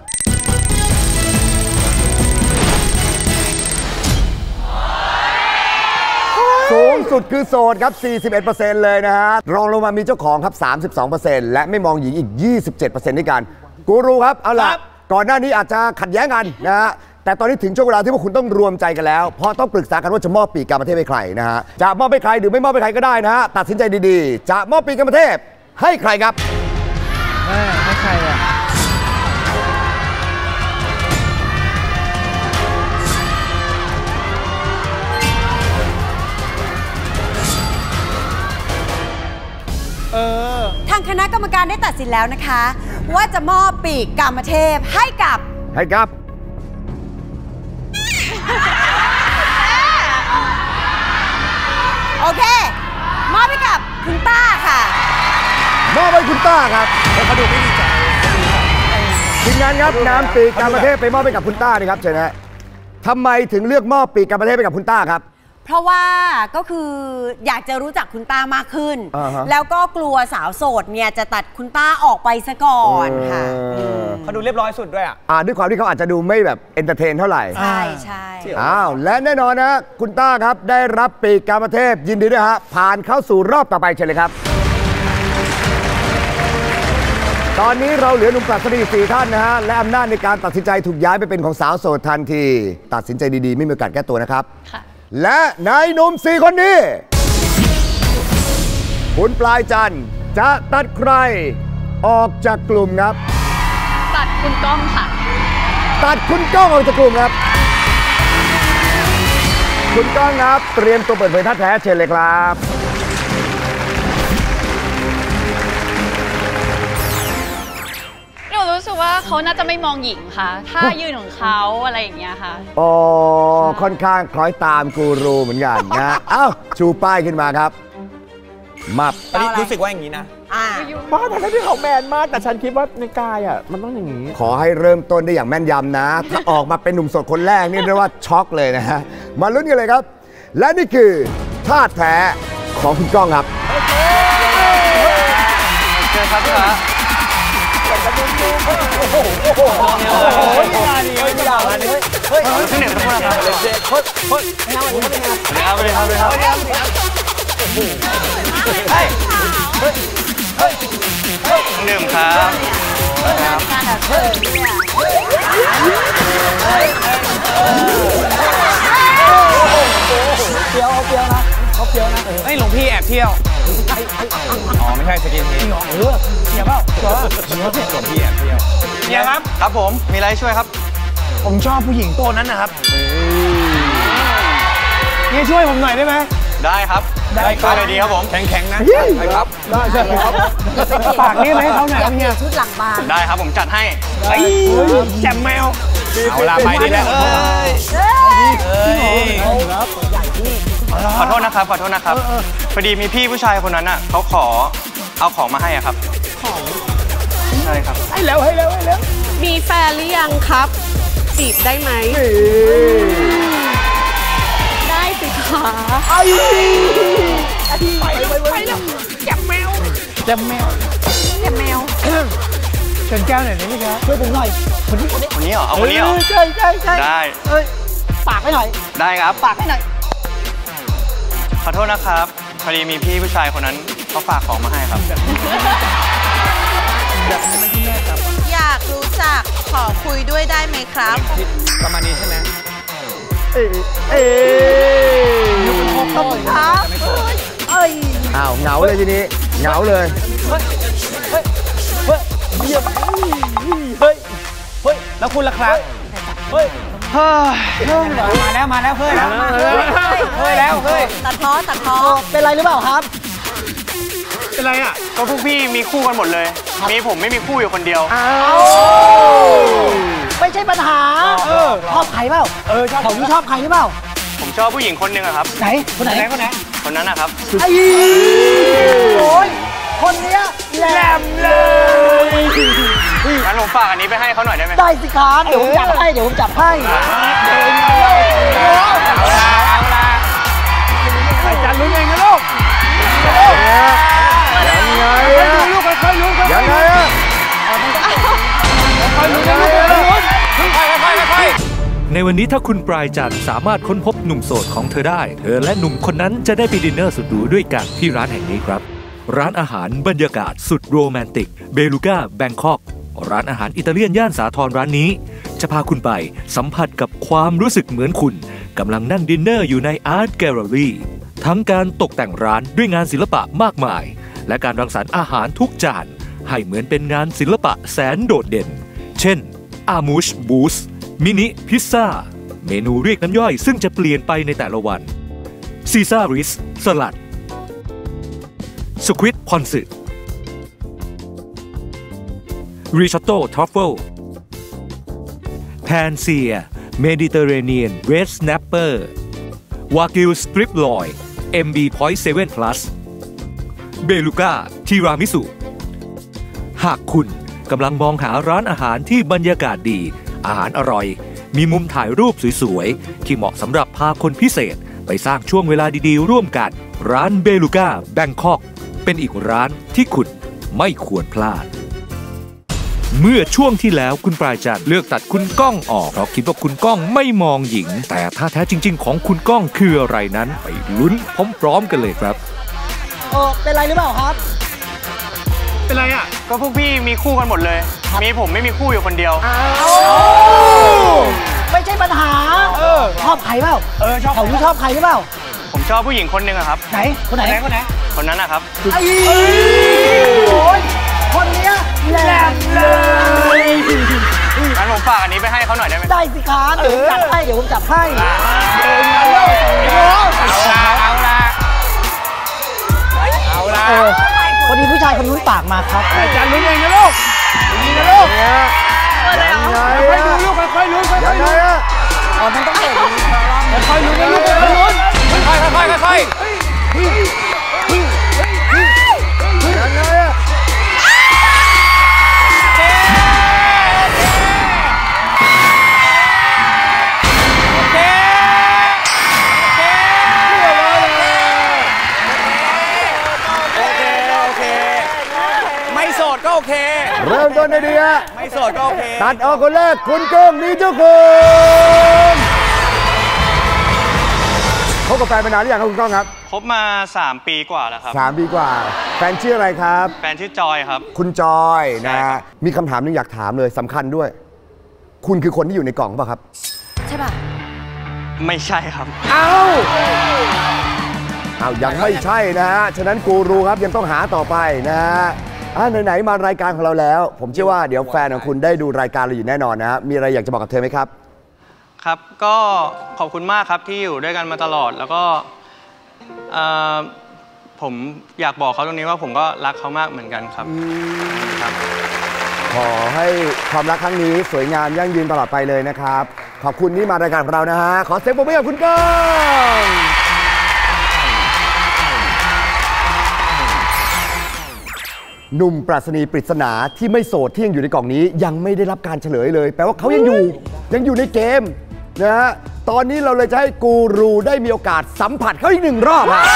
สูงสุดคือโสดครับ 41% เลยนะฮะรองลงมามีเจ้าของครับ 32% และไม่มองหญิงอีก 27% ด้วยกันกูรูครับเอาล่ะก่อนหน้านี้อาจจะขัดแย้งกันนะฮะแต่ตอนนี้ถึงช่วงเวลาที่พวกคุณต้องรวมใจกันแล้วเพราะต้องปรึกษากันว่าจะมอบปีกกามเทพให้ใครนะฮะจะมอบให้ใครหรือไม่มอบให้ใครก็ได้นะฮะตัดสินใจดีๆจะมอบปีกกามเทพให้ใครครับให้ใครอ่ะทางคณะกรรมการได้ตัดสินแล้วนะคะว่าจะมอบปีกกามเทพให้กับโอเคมอบให้กับคุณต้าค่ะมอบให้คุณต้าครับเขาดูไม่ดีใจทีมงานครับนำปีกกามเทพไปมอบให้กับคุณต้านี่ครับเชิญนะทำไมถึงเลือกมอบปีกกามเทพให้กับคุณต้าครับเพราะว่าก็คืออยากจะรู้จักคุณต้ามากขึ้นแล้วก็กลัวสาวโสดเนี่ยจะตัดคุณต้าออกไปซะก่อนค่ะเขาดูเรียบร้อยสุดด้วยด้วยความที่เขาอาจจะดูไม่แบบเอนเตอร์เทนเท่าไหร่ใช่และแน่นอนนะคุณต้าครับได้รับปีกกามเทพยินดีด้วยฮะผ่านเข้าสู่รอบต่อไปเชิญเลยครับตอนนี้เราเหลือหนุ่มปรัชญา4ท่านนะฮะและอำนาจในการตัดสินใจถูกย้ายไปเป็นของสาวโสดทันทีตัดสินใจดีๆไม่มีโอกาสแก้ตัวนะครับและนายหนุ่ม4คนนี้คุณปลายจันทร์จะตัดใครออกจากกลุ่มครับตัดคุณก้องค่ะตัดคุณก้องออกจากกลุ่มครับคุณก้องครับเตรียมตัวเปิดเผยท่าแท้เชิญเลยครับรู้สึกว่าเขาน่าจะไม่มองหญิงค่ะถ้ายืนของเขาอะไรอย่างเงี้ยค่ะอ๋อค่อนข้างคล้อยตามกูรูเหมือนกันนะเอ้าชูป้ายขึ้นมาครับมับรู้สึกว่าอย่างนี้นะบ้าแต่ที่เขาแมนมากแต่ฉันคิดว่าในกายอ่ะมันต้องอย่างนี้ขอให้เริ่มต้นได้อย่างแม่นยำนะถ้าออกมาเป็นหนุ่มโสดคนแรกนี่เรียกว่าช็อกเลยนะฮะมาลุ้นกันเลยครับและนี่คือท่าแท้ของคุณก้องครับเชิญครับพี่ฮะขึ้นเหนือทุกคนครับหนึ่งครับเปรี้ยวเอาเปรี้ยวนะเขาเปรี้ยวนะเฮ้ยหลวงพี่แอบเที่ยวอ๋อไม่ใช่สกินเฮดเปรี้ยวเปล่าหลวงพี่แอบเที่ยวเนี่ยครับครับผมมีอะไรช่วยครับผมชอบผู้หญิงตัวนั้นนะครับนี่ช่วยผมหน่อยได้ไหมได้ครับได้ก็เลยดีครับผมแข็งๆนะได้ครับได้ใช่ครับฝากนี่ไหมเขาหน่อยเนี่ยชุดหลังบานได้ครับผมจัดให้แจ่มแมวเอาละไปดีแล้วขอโทษนะครับพอดีมีพี่ผู้ชายคนนั้นอ่ะเขาขอเอาของมาให้อ่ะครับของใช่ครับให้แล้วมีแฟนหรือยังครับจีบได้ไหมได้สิคะไปแล้วแจ่มแมวเชิญแก้วหน่อยได้ไหมครับช่วยผมหน่อยคนนี้เหรอเอาคนนี้เหรอใช่ได้ฝากให้หน่อยได้ครับฝากให้หน่อยขอโทษนะครับพอดีมีพี่ผู้ชายคนนั้นเขาฝากของมาให้ครับอยากรู้จักขอคุยด้วยได้ไหมครับประมาณนี้ใช่ไหมขอบคุณครับอ้าวเหงาเลยทีนี้เหงาเลยแล้วคุณล่ะครับมาแล้วเฮ้ยแล้วตัดพ้อเป็นไรหรือเปล่าครับเป็นไรอ่ะก็พวกพี่มีคู่กันหมดเลยมีผมไม่มีคู่อยู่คนเดียวไม่ใช่ปัญหาชอบใครเปล่าชอบใครหรือเปล่าผมชอบผู้หญิงคนหนึ่งอะครับไหนคนนั้นนะครับโอ้ยคนนี้แหลมเลยงั้นผมฝากอันนี้ไปให้เขาหน่อยได้ไหมได้สิครับเดี๋ยวผมจับให้เอาละใส่จานลุ้นเองนะลูกยังไงลูกค่อยๆลุ้นยังไงค่อยๆลุ้นในวันนี้ถ้าคุณปลายจันทร์สามารถค้นพบหนุ่มโสดของเธอได้เธอและหนุ่มคนนั้นจะได้ไปดินเนอร์สุดหรูด้วยกันที่ร้านแห่งนี้ครับร้านอาหารบรรยากาศสุดโรแมนติกเบลูก้าแบงคอกร้านอาหารอิตาเลียนย่านสาทรร้านนี้จะพาคุณไปสัมผัสกับความรู้สึกเหมือนคุณกำลังนั่งดินเนอร์อยู่ในอาร์ตแกลเลอรี่ทั้งการตกแต่งร้านด้วยงานศิลปะมากมายและการรังสรรค์อาหารทุกจานให้เหมือนเป็นงานศิลปะแสนโดดเด่นเช่นอามูชบูสมินิพิซซ่าเมนูเรียกน้ำย่อยซึ่งจะเปลี่ยนไปในแต่ละวันซีซ่าริสสลัดสควิดพอนสึริชอตโต้ทรัฟเฟิลแพนเซียเมดิเตอร์เรเนียนเรดสแนปเปอร์วากิวสตริปลอย MB Point 7 Plus เบลูก้าทีรามิสุหากคุณกำลังมองหาร้านอาหารที่บรรยากาศดีอาหารอร่อยมีมุมถ่ายรูปสวยๆที่เหมาะสำหรับพาคนพิเศษไปสร้างช่วงเวลาดีๆร่วมกันร้านเบลูก้าแบงคอกเป็นอีกร้านที่คุณไม่ควรพลาดเมื่อช่วงที่แล้วคุณปลายจันทร์เลือกตัดคุณก้องออกเพราะคิดว่าคุณก้องไม่มองหญิงแต่ท่าแท้จริงๆของคุณก้องคืออะไรนั้นไปลุ้นพร้อมๆกันเลยครับเป็นไรหรือเปล่าครับเป็นไรอ่ะก็พวกพี่มีคู่กันหมดเลยมีผมไม่มีคู่อยู่คนเดียวไม่ใช่ปัญหาชอบใครเปล่าชอบใครหรือเปล่าผมชอบผู้หญิงคนหนึ่งอะครับไหนคนนั้นนะครับคนนี้แหลมเลยงั้นผมฝากอันนี้ไปให้เขาหน่อยได้ไหมได้สิครับเดี๋ยวผมจับให้เอาละวันนี้ผู้ชายคนนู้นฝากมาครับอาจารย์ลุ้นเองนะลูกนี่นะลูกค่อยๆลุ้นลูกค่อยๆลุ้นค่อยๆลุ้นอ๋อมันต้องเปิดอย่างนี้ครับค่อยๆลุ้นนะลูกค่อยๆลุ้นค่อยไม่โสดก็โอเคเริ่มต้นในเดียไม่โสดก็โอเคตัดออกคนแรกคุณก้องมีเจ้าคุณคบกับแฟนมานานหรือยังครับคุณก้องครับคบมา3 ปีกว่าแล้วครับ 3 ปีกว่าแฟนชื่ออะไรครับแฟนชื่อจอยครับคุณจอยนะมีคำถามนึงอยากถามเลยสำคัญด้วยคุณคือคนที่อยู่ในกล่องป่ะครับใช่ป่ะไม่ใช่ครับยังไม่ใช่นะฮะฉะนั้นกูรูครับยังต้องหาต่อไปนะฮะไหนๆมารายการของเราแล้วผมเชื่อว่าเดี๋ยวแฟนของคุณได้ดูรายการเราอยู่แน่นอนนะฮะมีอะไรอยากจะบอกกับเธอไหมครับครับก็ขอบคุณมากครับที่อยู่ด้วยกันมาตลอดแล้วก็ผมอยากบอกเขาตรงนี้ว่าผมก็รักเขามากเหมือนกันครับขอให้ความรักครั้งนี้สวยงามยั่งยืนตลอดไปเลยนะครับขอบคุณที่มารายการของเรานะฮะขอเสียงปรบมือให้กับคุณก้องหนุ่มปรัชนีปริศนาที่ไม่โสดที่ยังอยู่ในกล่องนี้ยังไม่ได้รับการเฉลยเลยแปลว่าเขายังอยู่ในเกมนะฮะตอนนี้เราเลยจะให้กูรูได้มีโอกาสสัมผัสเขาอีก1 รอบฮะ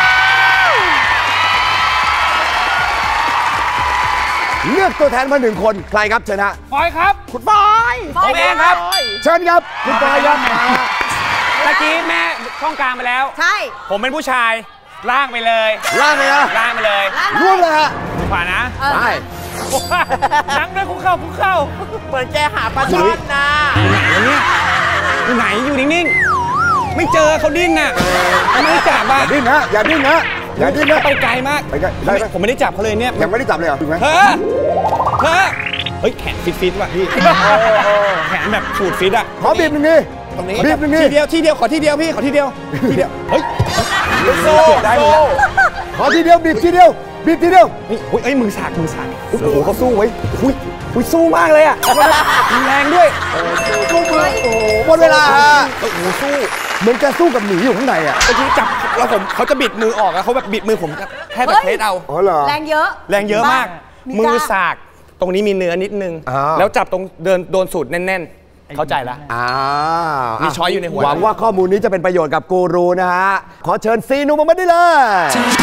เลือกตัวแทนมา1 คนใครครับเชิญฮะฟอยครับคุณฟอยผมเองครับเชิญครับคุณฟอยครับเมื่อกี้แม่ช่องกลางไปแล้วใช่ผมเป็นผู้ชายล่างไปเลยล่างเลยนะล่างไปเลยร่วมเลยฮะขวานะได้นั่งด้วยคุกเข่าเหมือนแกหาปลาช่อนนะไหนอยู่นิ่งๆไม่เจอเขาดิ้นน่ะไม่จับอ่ะอย่าดิ้นนะไปไกลมากผมไม่ได้จับเขาเลยเนี่ยยังไม่ได้จับเลยเหรอถูกไหมเฮ้ยแขนฟิตว่ะพี่แขนแบบสูดฟิตอ่ะขอบีบ1 ทีตรงนี้บีบ1 ทีเดียวขอทีเดียวพี่ขอทีเดียวเฮ้ยโซ่ได้หมดแล้วขอทีเดียวบีบทีเดียวนี่มือสากโอ้โหเขาสู้ไว้สู้มากเลยอ่ะแรงด้วยสู้มือโอ้โหหมดเวลาโอ้โหสู้เหมือนจะสู้กับหมีอยู่ข้างในอ่ะเมื่อกี้จับแล้วเขาจะบิดมือออกแล้วเขาแบบบิดมือผมแค่แบบเพลสเอาเหรอแรงเยอะมากมือสากตรงนี้มีเนื้อนิดนึงแล้วจับตรงโดนสูตรแน่นๆเข้าใจละมีช้อยอยู่ในหัวหวังว่าข้อมูลนี้จะเป็นประโยชน์กับกูรูนะฮะขอเชิญซีนูมาได้เลย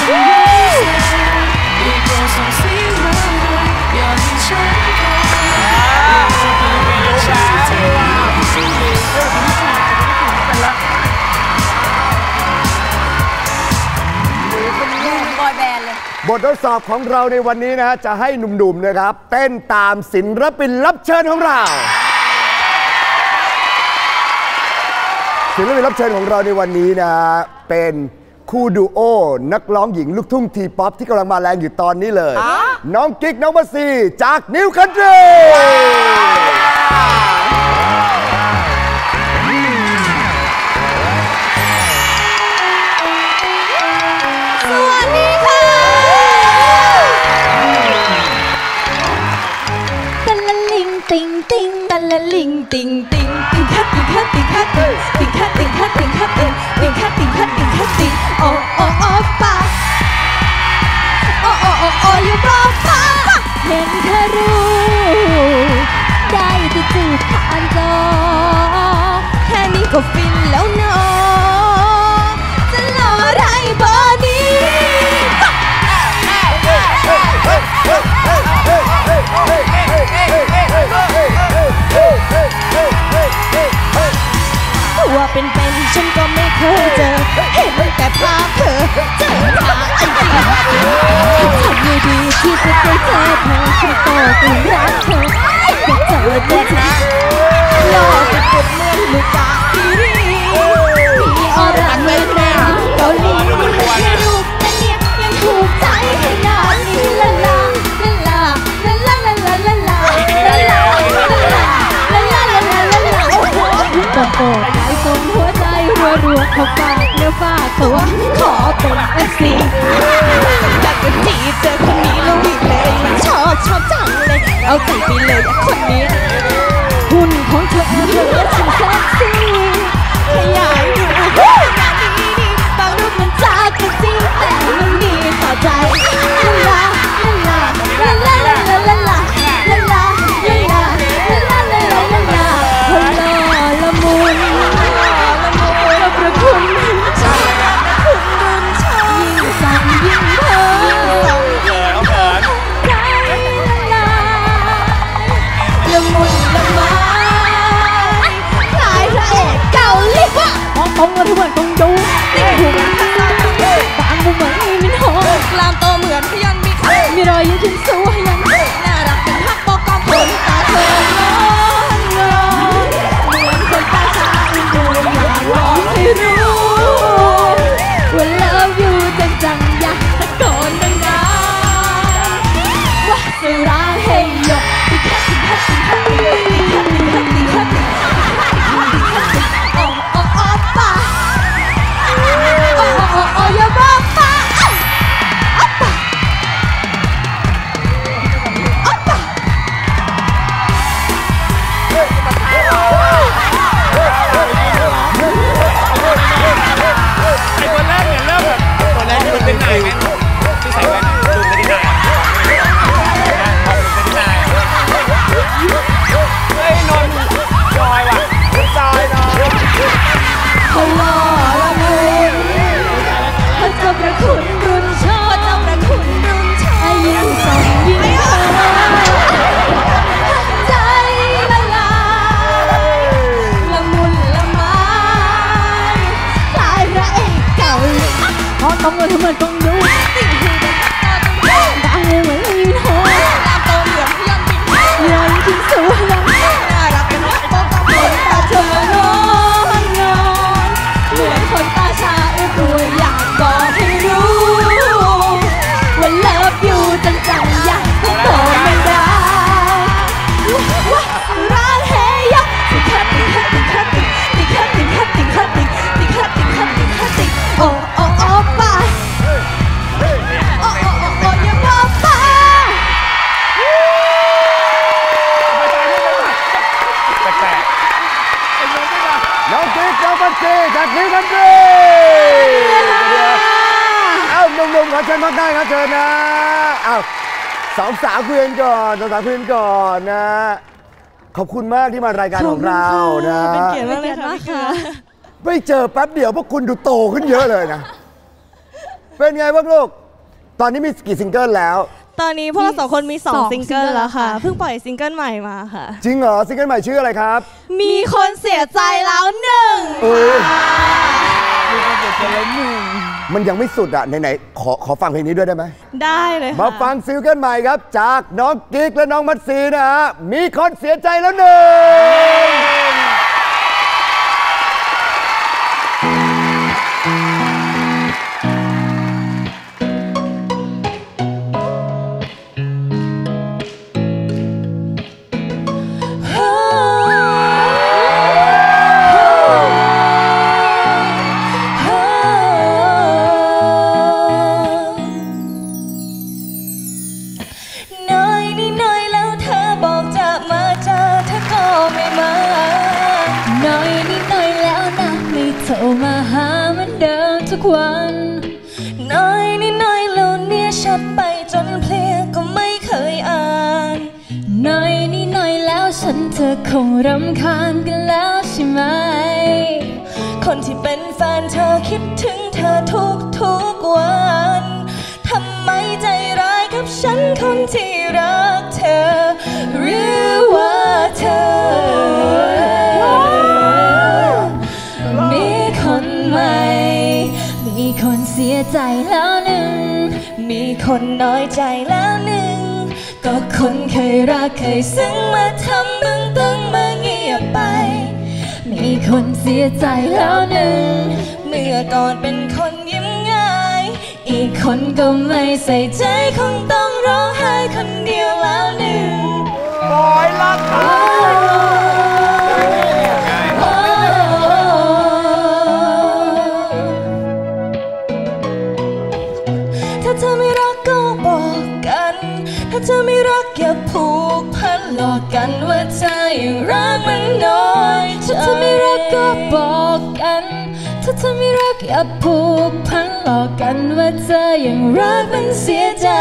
บททดสอบของเราในวันนี้นะจะให้หนุ่มๆนะครับเต้นตามศิลปินรับเชิญของเราศิลปินรับเชิญของเราในวันนี้นะเป็นคู่ดูโอนักร้องหญิงลูกทุ่งทีป๊อปที่กำลังมาแรงอยู่ตอนนี้เลยน้องกิ๊กน้องมัสซีจากนิวคันทรีติงตะละลิงติงติงติงคัดติงคัดติงคัดติงคัดติงคัดติงคัดติงติงคัดติงคัดติงคัดติงโอโอโอปะโอโอโอโออยู่รอบฟ้าเห็นเธอรู้ได้แต่จืดผ่านจอแค่นี้ก็ฟินแล้วเนาะจะรออะไรบอดี้ตัวเป็นฉันก็ไม่เคยเจอเห็นแต่ภาพเธอเจอขาอันจริงทำยังดีที่จะได้เจอเธอฉันโตกลุ่มรักเธออยากเจอตัวจริงหล่อเป็นคนเหมือนลูกกาซีรีมีออร่าเหมือนแนวเกาหลีที่รูปแต่เนี่ยยังถูกใจขนาดนี้ละลาก็โปรดใจส่งหัวใจรัวๆเขาฝากเนื้อฝากตัวขอเป็น FC อยากจะจีบเจอคนนี้เอาใจไปเลยคนนี้หุ่นของเธอและฉันเซ็กซี่ขยายดูอย่างนี้ดีบางรูปมันจากกันจริงแต่มันดีต่อใจลาลาลาลาลาลาลาลาลาลาลาลาลาลาลาลาลาละมุนละประคุณชาคุณรุนชายิ่งสั่งยิ่งเพ้อใจละลายละมุนละไม้คล้ายพระเอกเกาหลีว่ะมองตรงแล้วทุกคนต้องดูติ่งหูมันพัฒนาบางมุมเหมือนมีมินโฮกลามโตเหมือนพยัญชนะมีรอยยิ้มถึงสู้พยัญชนะน่ารักเป็นฮักปอกกองขนตาเธอร้อนเหมือนคนตาชาดูอยากบอกให้รู้ว่าเลิฟอยู่จังอยากตะโกนดังๆว่าสุราเฮยโยติคัติคัติคัติติคัติคัติคัติโอ้โอ้โอ้ป่าโอ้โอ้โอ้ยาบ้าป่าโอ้ป่าโอ้ป่าไอ้คนแรกเนี่ยเริ่มแบบตัวแรกที่มันเป็นนายไหมที่ใส่แว่นดูเป็นนายเฮ้ยนนจอยว่ะจอยนอนเขาหล่อละมุนเขาเจ้าประคุณรุนชาเจ้าประคุณรุนชายิ่งส่องยิ่งเพ้อใจละลายละมุนละไม้คล้ายพระเอกเกาหลีพอต้องเลยทำไมต้องดูติ่งหูบางเลยเหมือนมีโฮตามโตเหลืองพยัญชนะรอยยิ้มสวยน่ารักเป็นฮักปอกกองขนตาเธอร้อนเหมือนคนตาชาตัวอยากบอกให้รู้ว่าเลิฟอยู่จังอยากตะโกนไม่ได้ว่ารักเฮยะติคัดติคัดติคัดติคัดติคัดติคัดติติคัดติคัดติคัดติโอ้โอ้โอ้ป่าโอ้โอ้โอ้โอ้ยาบ้าป่าน้องกิ๊กน้องปันจีจากนี้กันดีเอ้าหนุ่มๆขอเชิญพักได้ครับเชิญนะเอ้าสองสาวคุยกันก่อนสองสาวคุยกันก่อนนะขอบคุณมากที่มารายการของเรานะเป็นเกียรติมากเลยค่ะไม่เจอแป๊บเดียวพวกคุณดูโตขึ้นเยอะเลยนะเป็นไงบ้างลูกตอนนี้มีกี่ซิงเกิลแล้วตอนนี้พวกเราสองคนมี2ซิงเกิลแล้วค่ะเพิ่งปล่อยซิงเกิลใหม่มาค่ะจริงเหรอซิงเกิลใหม่ชื่ออะไรครับมีคนเสียใจแล้วหนึ่งมีคนเสียใจแล้วหนึ่งมันยังไม่สุดอ่ะไหนๆขอฟังเพลงนี้ด้วยได้ไหมได้เลยค่ะมาฟังซิงเกิลใหม่ครับจากน้องกิ๊กและน้องมัตซีนะฮะมีคนเสียใจแล้วหนึ่งมาหาเหมือนเดิมทุกวันน้อยนิดหน่อยแล้วเนี่ยชัดไปจนเพลียก็ไม่เคยอ่านน้อยนิดหน่อยแล้วฉันเธอคงรำคาญกันแล้วใช่ไหมคนที่เป็นแฟนเธอคิดถึงเธอทุกวันทำไมใจร้ายกับฉันคนที่รักเธอหรือว่าเธอมีคนใหม่มีคนเสียใจแล้วหนึ่งมีคนน้อยใจแล้วหนึ่งก็คนเคยรักเคยซึ้งมาทำมึงต้องมาเงียบไปมีคนเสียใจแล้วหนึ่งเมื่อก่อนเป็นคนยิ้มง่ายอีกคนก็ไม่ใส่ใจคงต้องร้องไห้คนเดียวแล้วหนึ่งบอยรักถ้าเธอไม่รักก็บอกกันถ้าเธอไม่รักอย่าผูกพัอย่าผูกพันหลอกกันว่าเธอยังรักมันเสียใจ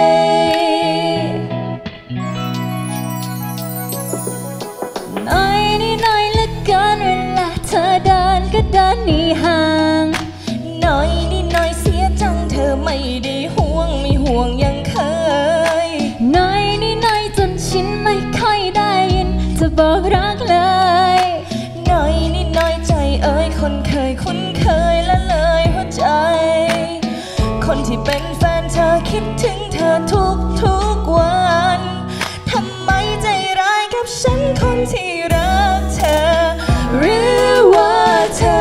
หน่อยนิดหน่อยละกันเวลาเธอเดินก็เดินหนีห่างหน่อยนิดหน่อยเสียจังเธอไม่ได้ห่วงไม่ห่วงยังเคยหน่อยนิดหน่อยจนชินไม่ค่อยได้ยินจะบอกรักเลยหน่อยนิดหน่อยใจเอ่ยคนเคยคุ้นเคยละเลยหัวใจคนที่เป็นแฟนเธอคิดถึงเธอทุกวันทำไมใจร้ายกับฉันคนที่รักเธอหรือว่าเธอ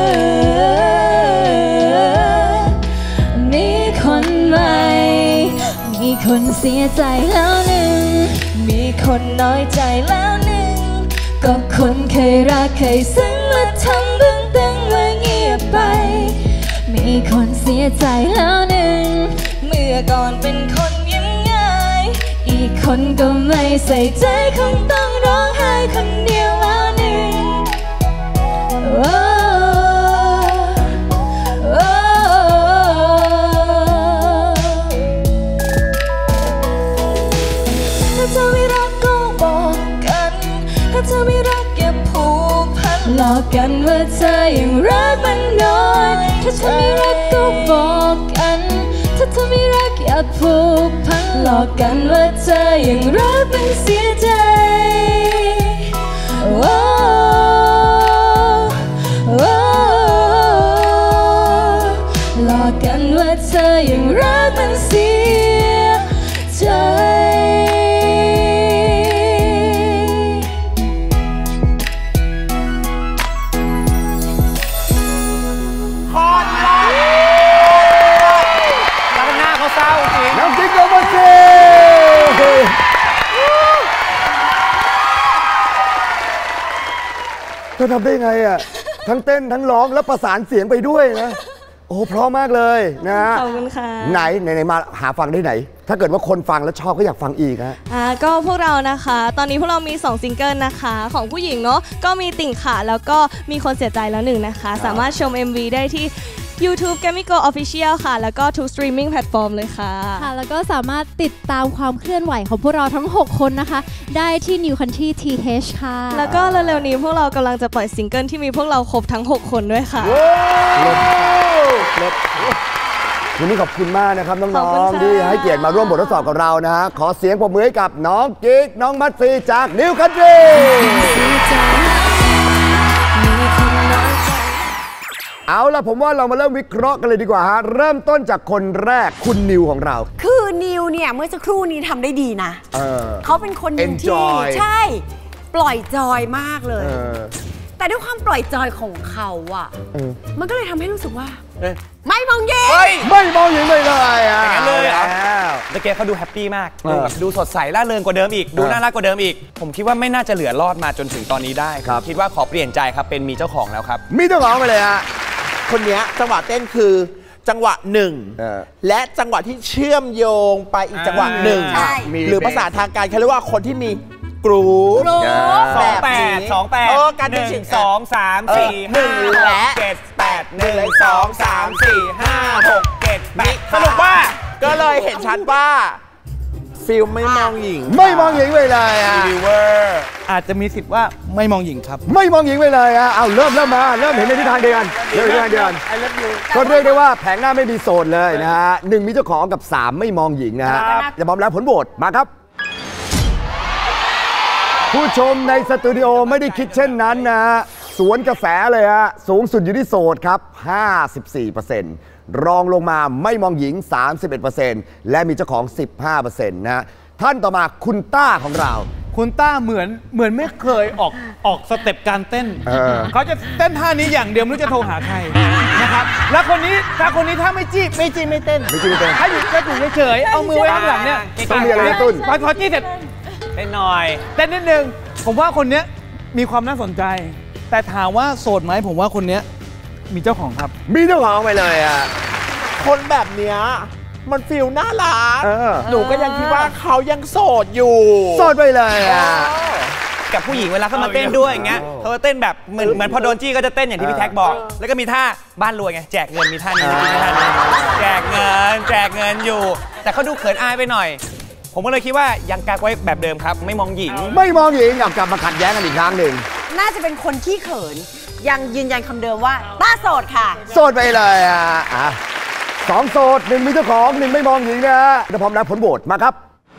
มีคนใหม่มีคนเสียใจแล้วหนึ่งมีคนน้อยใจแล้วหนึ่งก็คนเคยรักเคยซึ้งมาทำบึ้งตึงมาเงียบไปมีคนเสียใจแล้วหนึ่งเมื่อก่อนเป็นคนยิ้มง่ายอีกคนก็ไม่ใส่ใจคงต้องร้องไห้คนเดียวแล้วหนึ่งถ้าเธอไม่รักก็บอกกันถ้าเธอไม่รักอย่าผูกพันหลอกกันว่าเธอยังรักมันน้อยถ้าเธอไม่รักก็บอกกันถ้าเธอไม่รักอย่าผูกพันหลอกกันว่าเธอยังรักมันเสียใจหลอกกันว่าเธอยังรักมันเสียใจน้ำจิ้มโกโบเซเธอทำได้ไงอ่ะทั้งเต้นทั้งร้องแล้วประสานเสียงไปด้วยนะโอ้เพราะมากเลยนะฮะขอบคุณค่ะไหนมาหาฟังได้ไหนถ้าเกิดว่าคนฟังแล้วชอบก็อยากฟังอีกฮะก็พวกเรานะคะตอนนี้พวกเรามี2ซิงเกิลนะคะของผู้หญิงเนาะก็มีติ่งขาแล้วก็มีคนเสียใจแล้วหนึ่งนะคะสามารถชม MV ได้ที่ YouTube Gamigo Official ค่ะแล้วก็ทุก streaming platform เลยค่ะแล้วก็สามารถติดตามความเคลื่อนไหวของพวกเราทั้ง6คนนะคะได้ที่ New Country TH ค่ะแล้วก็เร็วๆนี้พวกเรากำลังจะปล่อยซิงเกิลที่มีพวกเราครบทั้ง6คนด้วยค่ะวันนี้ขอบคุณมากนะครับน้องๆที่ให้เกียรติมาร่วมบททดสอบกับเรานะฮะขอเสียงปรบมือให้กับน้องกิ๊กน้องมัดฟรีจาก New Countryเอาล่ะผมว่าเรามาเริ่มวิเคราะห์กันเลยดีกว่าฮะเริ่มต้นจากคนแรกคุณนิวของเราคือนิวเนี่ยเมื่อสักครู่นี้ทำได้ดีนะเขาเป็นคนที่ใช่ปล่อยจอยมากเลยแต่ด้วยความปล่อยจอยของเขาอ่ะมันก็เลยทำให้รู้สึกว่าไม่มองหญิงไม่มองหญิงเลยอ่ะเลยอ่ะตะเกียบเขาดูแฮปปี้มากดูสดใสร่าเริงกว่าเดิมอีกดูน่ารักกว่าเดิมอีกผมคิดว่าไม่น่าจะเหลือรอดมาจนถึงตอนนี้ได้ครับคิดว่าขอเปลี่ยนใจครับเป็นมีเจ้าของแล้วครับมีเจ้าของไปเลยฮะคนนี้จังหวะเต้นคือจังหวะหนึ่งและจังหวะที่เชื่อมโยงไปอีกจังหวะหนึ่งหรือภาษาทางการเขาเรียกว่าคนที่มีกรูฟแบบ28กัน1 2 3 4 5 6 7 8 1 2 3 4 5 6 7 8 สรุปว่าก็เลยเห็นชัดว่าฟิลไม่มองหญิงไม่มองหญิงไปเลยอ่ะอาจจะมีสิทธิ์ว่าไม่มองหญิงครับไม่มองหญิงไปเลยอ่ะเอาเริ่มมาเริ่มเห็นในทิศทางเดียวกันก็เรียกได้ว่าแผงหน้าไม่มีโซนเลยนะฮะ1มีเจ้าของกับ3ไม่มองหญิงนะฮะจะพร้อมแล้วผลโหวตมาครับผู้ชมในสตูดิโอไม่ได้คิดเช่นนั้นนะฮะสวนกระแสเลยฮะสูงสุดอยู่ที่โสดครับ 54% รองลงมาไม่มองหญิง 31% และมีเจ้าของ 15% นะฮะท่านต่อมาคุณต้าของเราคุณต้าเหมือนไม่เคยออกสเต็ปการเต้นเขาจะเต้นท่านี้อย่างเดียวไม่รู้จะโทรหาใครนะครับแล้วคนนี้ถ้าไม่จี้ไม่เต้นถ้าอยู่ก็อยู่เฉยเอามือไว้ข้างหลังเนี่ยต้องมีอะไรกระตุ้นพอจี้เสร็จเต้นหน่อยเต้นนิดนึงผมว่าคนนี้มีความน่าสนใจแต่ถามว่าโสดไหมผมว่าคนนี้มีเจ้าของครับมีเจ้าของไปเลยอ่ะคนแบบเนี้ยมันฟีลน่ารักหนูก็ยังคิดว่าเขายังโสดอยู่โสดไปเลยอ่ะกับผู้หญิงเวลาเขามาเต้นด้วยอย่างเงี้ยเขาเต้นแบบเหมือนพอโดนจี้ก็จะเต้นอย่างที่พี่แท็กบอก แล้วก็มีท่าบ้านรวยไงแจกเงินมีท่านี้แจกเงินอยู่ แต่เขาดูเขินอายไปหน่อยผมก็เลยคิดว่ายังกักไว้แบบเดิมครับไม่มองหญิงกลับมาขัดแย้งกันอีกครั้งหนึ่งน่าจะเป็นคนขี้เขินยังยืนยันคำเดิมว่าต้าโสดค่ะโสดไปเลย2โสด1มีเจ้าของ1ไม่มองหญิงนะฮะถ้าพร้อมแล้วผลโหวตมาครับ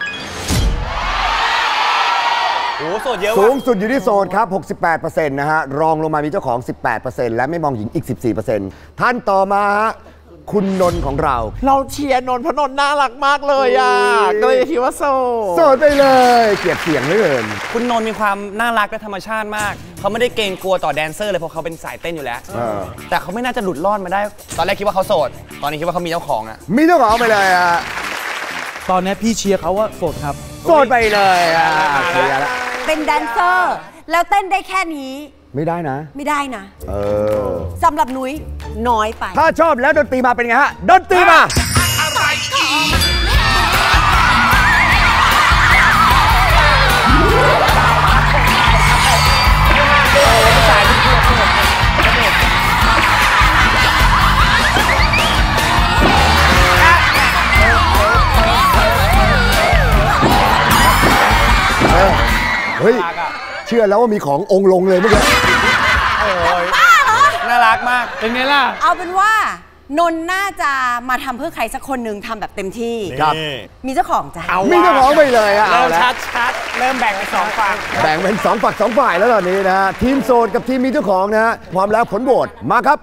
โอ้โสดเยอะสูงสุดอยู่ที่โสดครับ 68% นะฮะรองลงมามีเจ้าของ 18% และไม่มองหญิงอีก 14% ท่านต่อมาคุณนนท์ของเราเชียร์นนท์เพราะนนท์น่ารักมากเลยก็เลยคิดว่าโสดไปเลยเกลียดเสียงเหลือเกินคุณนนท์มีความน่ารักและธรรมชาติมากเขาไม่ได้เกรงกลัวต่อแดนเซอร์เลยเพราะเขาเป็นสายเต้นอยู่แล้วแต่เขาไม่น่าจะหลุดรอดมาได้ตอนแรกคิดว่าเขาโสดตอนนี้คิดว่าเขามีเจ้าของมีเจ้าของไปเลยตอนนี้พี่เชียร์เขาว่าโสดครับโสดไปเลยเป็นแดนเซอร์แล้วเต้นได้แค่นี้ไม่ได้นะสำหรับนุ้ยน้อยไปถ้าชอบแล้วดนตรีมาเป็นไงฮะดนตรีมาเฮ้ยเชื่อแล้วว่ามีขององค์ลงเลยเมื่อกี้บ้าเหรอน่ารักมากเป็นไงล่ะเอาเป็นว่านนน่าจะมาทำเพื่อใครสักคนหนึ่งทำแบบเต็มที่ครับมีเจ้าของจ้ะมีเจ้าของไปเลยเริ่มชัดเริ่มแบ่งเป็น2ฝั่งแบ่งเป็น2 ฝั่ง2 ฝ่ายแล้วตอนนี้นะทีมโสดกับทีมมีเจ้าของนะฮะพร้อมแล้วผลโหวตมาครับ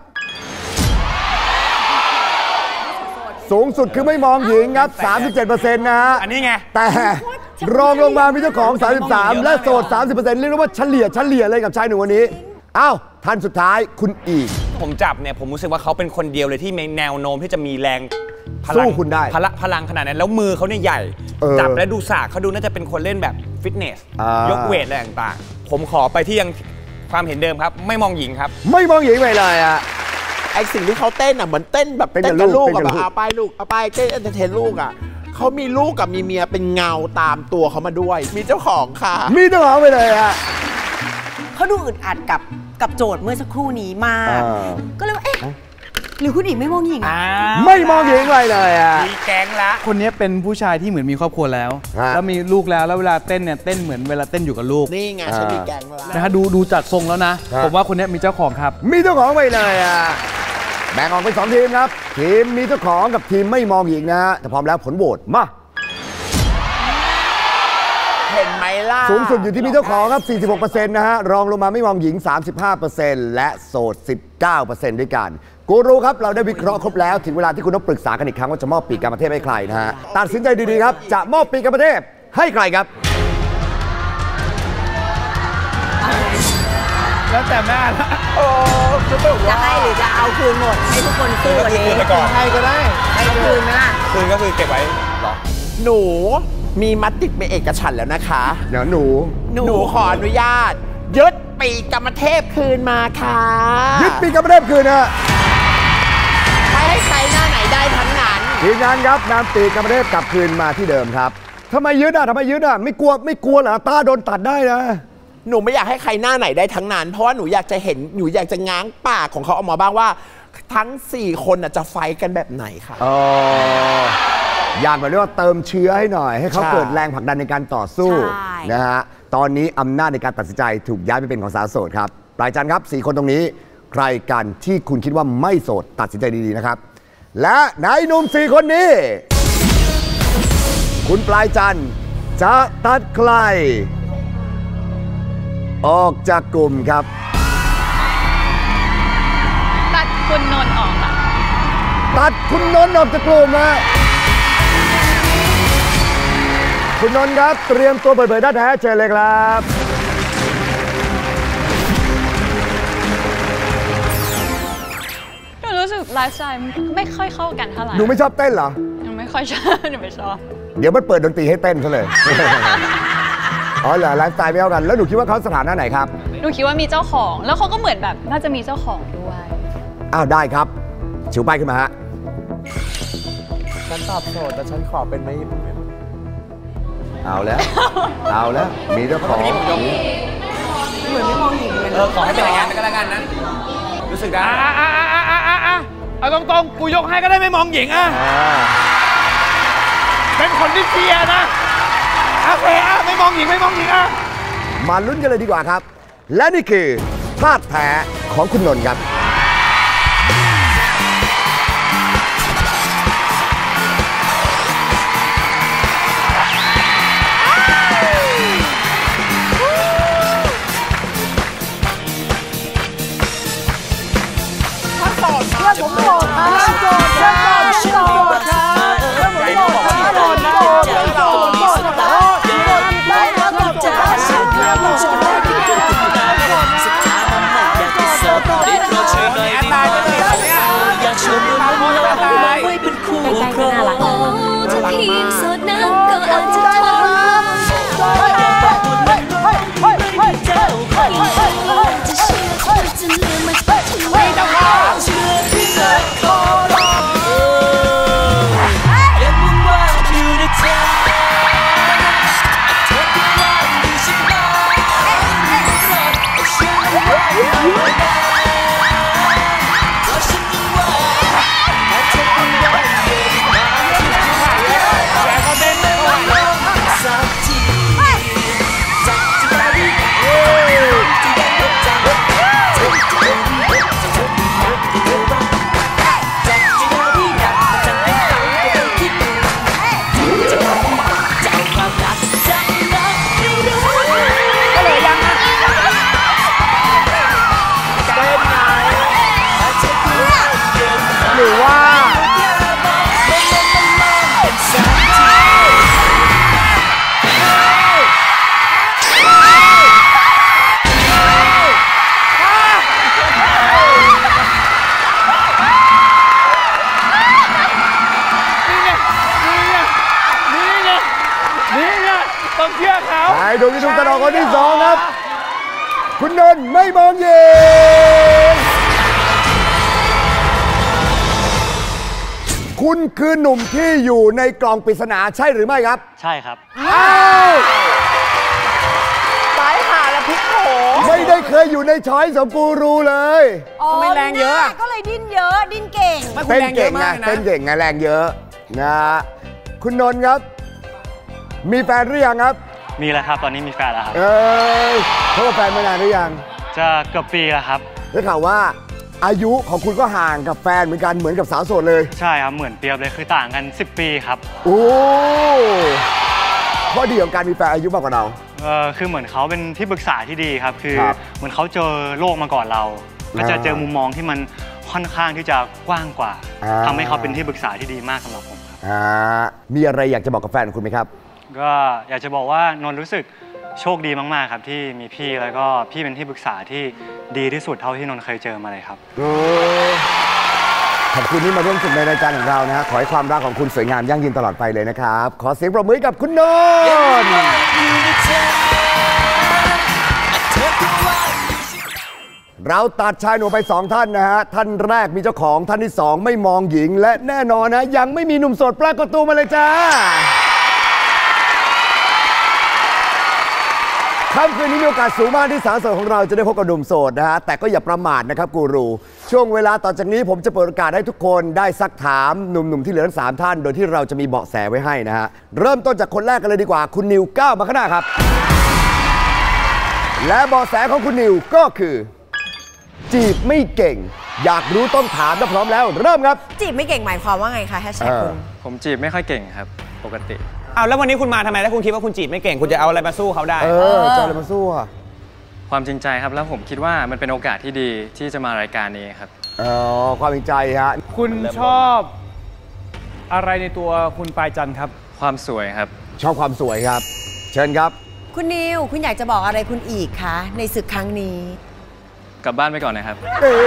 สูงสุดคือไม่มองหญิงครับ 37% นะฮะอันนี้ไงแต่รองลงมามีเจ้าของ 33%และโสด 30% เรียกว่าเฉลี่ยเลยกับชายหนุ่มวันนี้อ้าวท่านสุดท้ายคุณอีกผมจับเนี่ยผมรู้สึกว่าเขาเป็นคนเดียวเลยที่มีแนวโน้มที่จะมีแรงสู้คุณได้พลังขนาดนั้นแล้วมือเขาเนี่ยใหญ่จับและดูสากเขาดูน่าจะเป็นคนเล่นแบบฟิตเนสยกเวทอะไรต่างๆผมขอไปที่ยังความเห็นเดิมครับไม่มองหญิงครับไม่มองหญิงไปเลยไอสิ่งที่เขาเต้นเหมือนเต้นแบบเต้นกับลูกแบบเอาไปลูกเอาไปเต้นเอนเตอร์เทนลูกเขามีลูกกับมีเมียเป็นเงาตามตัวเขามาด้วยมีเจ้าของค่ะมีเจ้าของไปเลยเขาดูอึดอัดกับโจทย์เมื่อสักครู่นี้มากก็เลยว่าเอ๊ะหรือคุณอีกไม่มองหญิงไม่มองหญิงเลยมีแก๊งละคนนี้เป็นผู้ชายที่เหมือนมีครอบครัวแล้วแล้วมีลูกแล้วเวลาเต้นเนี่ยเต้นเหมือนเวลาเต้นอยู่กับลูกนี่ไงฉันมีแก๊งแล้วนะฮะดูจากทรงแล้วนะผมว่าคนนี้มีเจ้าของครับมีเจ้าของไปเลยแบ่งออกเป็น2 ทีมครับทีมมีเจ้าของกับทีมไม่มองหญิงนะฮะแต่พร้อมแล้วผลโหวตมาเห็นไหมล่ะสูงสุดอยู่ที่มีเจ้าของครับ 46% นะฮะรองลงมาไม่มองหญิง 35% และโสด 19% ด้วยกันกูรูครับเราได้วิเคราะห์ครบแล้วถึงเวลาที่คุณต้องปรึกษากันอีกครั้งว่าจะมอบปีกกรรมเทพให้ใครนะฮะตัดสินใจดีๆครับจะมอบปีกกรรมเทพให้ใครครับแล้วแต่แม่ละจะให้หรือจะเอาคืนหมดให้ทุกคนสู้วันนี้ให้ก็ได้ให้คืนนะคืนก็คือเก็บไว้หรอหนูมีมติเป็นเอกฉันท์แล้วนะคะเดี๋ยวหนูขออนุญาตยึดปีกกรรมเทพคืนมาค่ะยึดปีกกรรมเทพคืนนะไม่ให้ใครหน้าไหนได้ทั้งนั้นทีมงานครับนำปีกกรรมเทพกลับคืนมาที่เดิมครับทำไมยึดไม่กลัวเหรอตาโดนตัดได้นะหนูไม่อยากให้ใครหน้าไหนได้ทั้งนั้นเพราะว่าหนูอยากจะง้างปากของเขาออกมาบ้างว่าทั้ง4 คนจะไฟกันแบบไหนค่ะอยากแบบเรียกว่าเติมเชื้อให้หน่อยให้เขาเกิดแรงผลักดันในการต่อสู้นะฮะตอนนี้อำนาจในการตัดสินใจถูกย้ายไปเป็นของสาวโสดครับปลายจันทร์ครับ4 คนตรงนี้ใครกันที่คุณคิดว่าไม่โสดตัดสินใจดีๆนะครับและนายหนุ่ม4 คนนี้คุณปลายจันทร์จะตัดใครออกจากกลุ่มครับตัดคุณนนท์ออกค่ะตัดคุณนนท์ออกจากกลุ่มนะคุณนนท์ครับเตรียมตัวเปิดเผยท่าแท้เชิญเลยครับหนูรู้สึกไลฟ์สไตล์ไม่ค่อยเข้ากันเท่าไหร่หนูไม่ชอบเต้นเหรอหนูไม่ค่อยชอบหนูไม่ชอบเดี๋ยวมันเปิดดนตรีให้เต้นซะเลยอ๋อเหรอไลฟ์สไตล์ไม่เข้ากันแล้วหนูคิดว่าเขาสถานะไหนครับหนูคิดว่ามีเจ้าของแล้วเขาก็เหมือนแบบน่าจะมีเจ้าของด้วยอ้าวได้ครับชิวไปขึ้นมาฮะฉันตอบโสดแต่ฉันขอเป็นไม่เอาแล้วมีเจ้าของเหมือนไม่มองหญิงเลยขอให้เป็นอย่างนั้นก็แล้วกันนะ รู้สึกได้เอาตรงๆ กูยกให้ก็ได้ไม่มองหญิงอ่ะเป็นคนที่เชียร์นะโอเคไม่มองหญิงอ่ะมาลุ้นกันเลยดีกว่าครับ และนี่คือธาตุแท้ของคุณนนท์ครับผมโดดครับโดดดวงที่ถูกตัดออกคนที่สองครับคุณนนท์ไม่มองหญิงคุณคือหนุ่มที่อยู่ในกล่องปริศนาใช่หรือไม่ครับใช่ครับตายหาแล้วพิษโผไม่ได้เคยอยู่ในช้อยของกูรูเลยทำไมแรงเยอะก็เลยดิ้นเยอะดิ้นเก่งเต้นเก่งไงเต้นเก่งไงแรงเยอะนะคุณนนท์ครับมีแฟนหรือยังครับมีแล้วครับตอนนี้มีแฟนแล้วครับเขากับแฟนมานานหรือยังจะเกือบปีแล้วครับได้ข่าวว่าอายุของคุณก็ห่างกับแฟนเหมือนกันเหมือนกับสาวโสดเลยใช่ครับเหมือนเปรียบเลยคือต่างกัน10 ปีครับโอ้ข้อดีของการมีแฟนอายุมากกว่าเราคือเหมือนเขาเป็นที่ปรึกษาที่ดีครับคือเหมือนเขาเจอโลกมาก่อนเราก็จะเจอมุมมองที่มันค่อนข้างที่จะกว้างกว่าทำให้เขาเป็นที่ปรึกษาที่ดีมากสำหรับผมครับมีอะไรอยากจะบอกกับแฟนคุณไหมครับก็อยากจะบอกว่านนท์รู้สึกโชคดีมากๆครับที่มีพี่แล้วก็พี่เป็นที่ปรึกษาที่ดีที่สุดเท่าที่นนท์เคยเจอมาเลยครับขอบคุณที่มาร่วมสนุกในรายการของเรานะฮะขอให้ความรักของคุณสวยงามยั่งยืนตลอดไปเลยนะครับขอเสียงปรบมือกับคุณนนท์เราตัดชายหนุ่มไป2ท่านนะฮะท่านแรกมีเจ้าของท่านที่2ไม่มองหญิงและแน่นอนนะยังไม่มีหนุ่มโสดปรากฏตัวมาเลยจ้าค่ำคืนนี้มีโอกาสสูงมากที่สาวโสดของเราจะได้พบกับหนุ่มโสดนะฮะแต่ก็อย่าประมาทนะครับกูรูช่วงเวลาต่อจากนี้ผมจะเปิดโอกาสให้ทุกคนได้ซักถามหนุ่มๆที่เหลือทั้ง3ท่านโดยที่เราจะมีเบาะแสไว้ให้นะฮะเริ่มต้นจากคนแรกกันเลยดีกว่าคุณนิวก้าวมาข้างหน้าครับและเบาะแสของคุณนิวก็คือจีบไม่เก่งอยากรู้ต้องถามถ้าพร้อมแล้วเริ่มครับจีบไม่เก่งหมายความว่าไงคะแฮชแท็กคุณผมจีบไม่ค่อยเก่งครับปกติเอาแล้ววันนี้คุณมาทำไมถ้าคุณคิดว่าคุณจีบไม่เก่งคุณจะเอาอะไรมาสู้เขาได้จะอะไรมาสู้อ่ะความจริงใจครับแล้วผมคิดว่ามันเป็นโอกาสที่ดีที่จะมารายการนี้ครับความจริงใจฮะคุณชอบอะไรในตัวคุณปลายจันทร์ครับความสวยครับชอบความสวยครับเชิญครับคุณนิวคุณอยากจะบอกอะไรคุณอีกคะในศึกครั้งนี้กลับบ้านไปก่อนนะครับ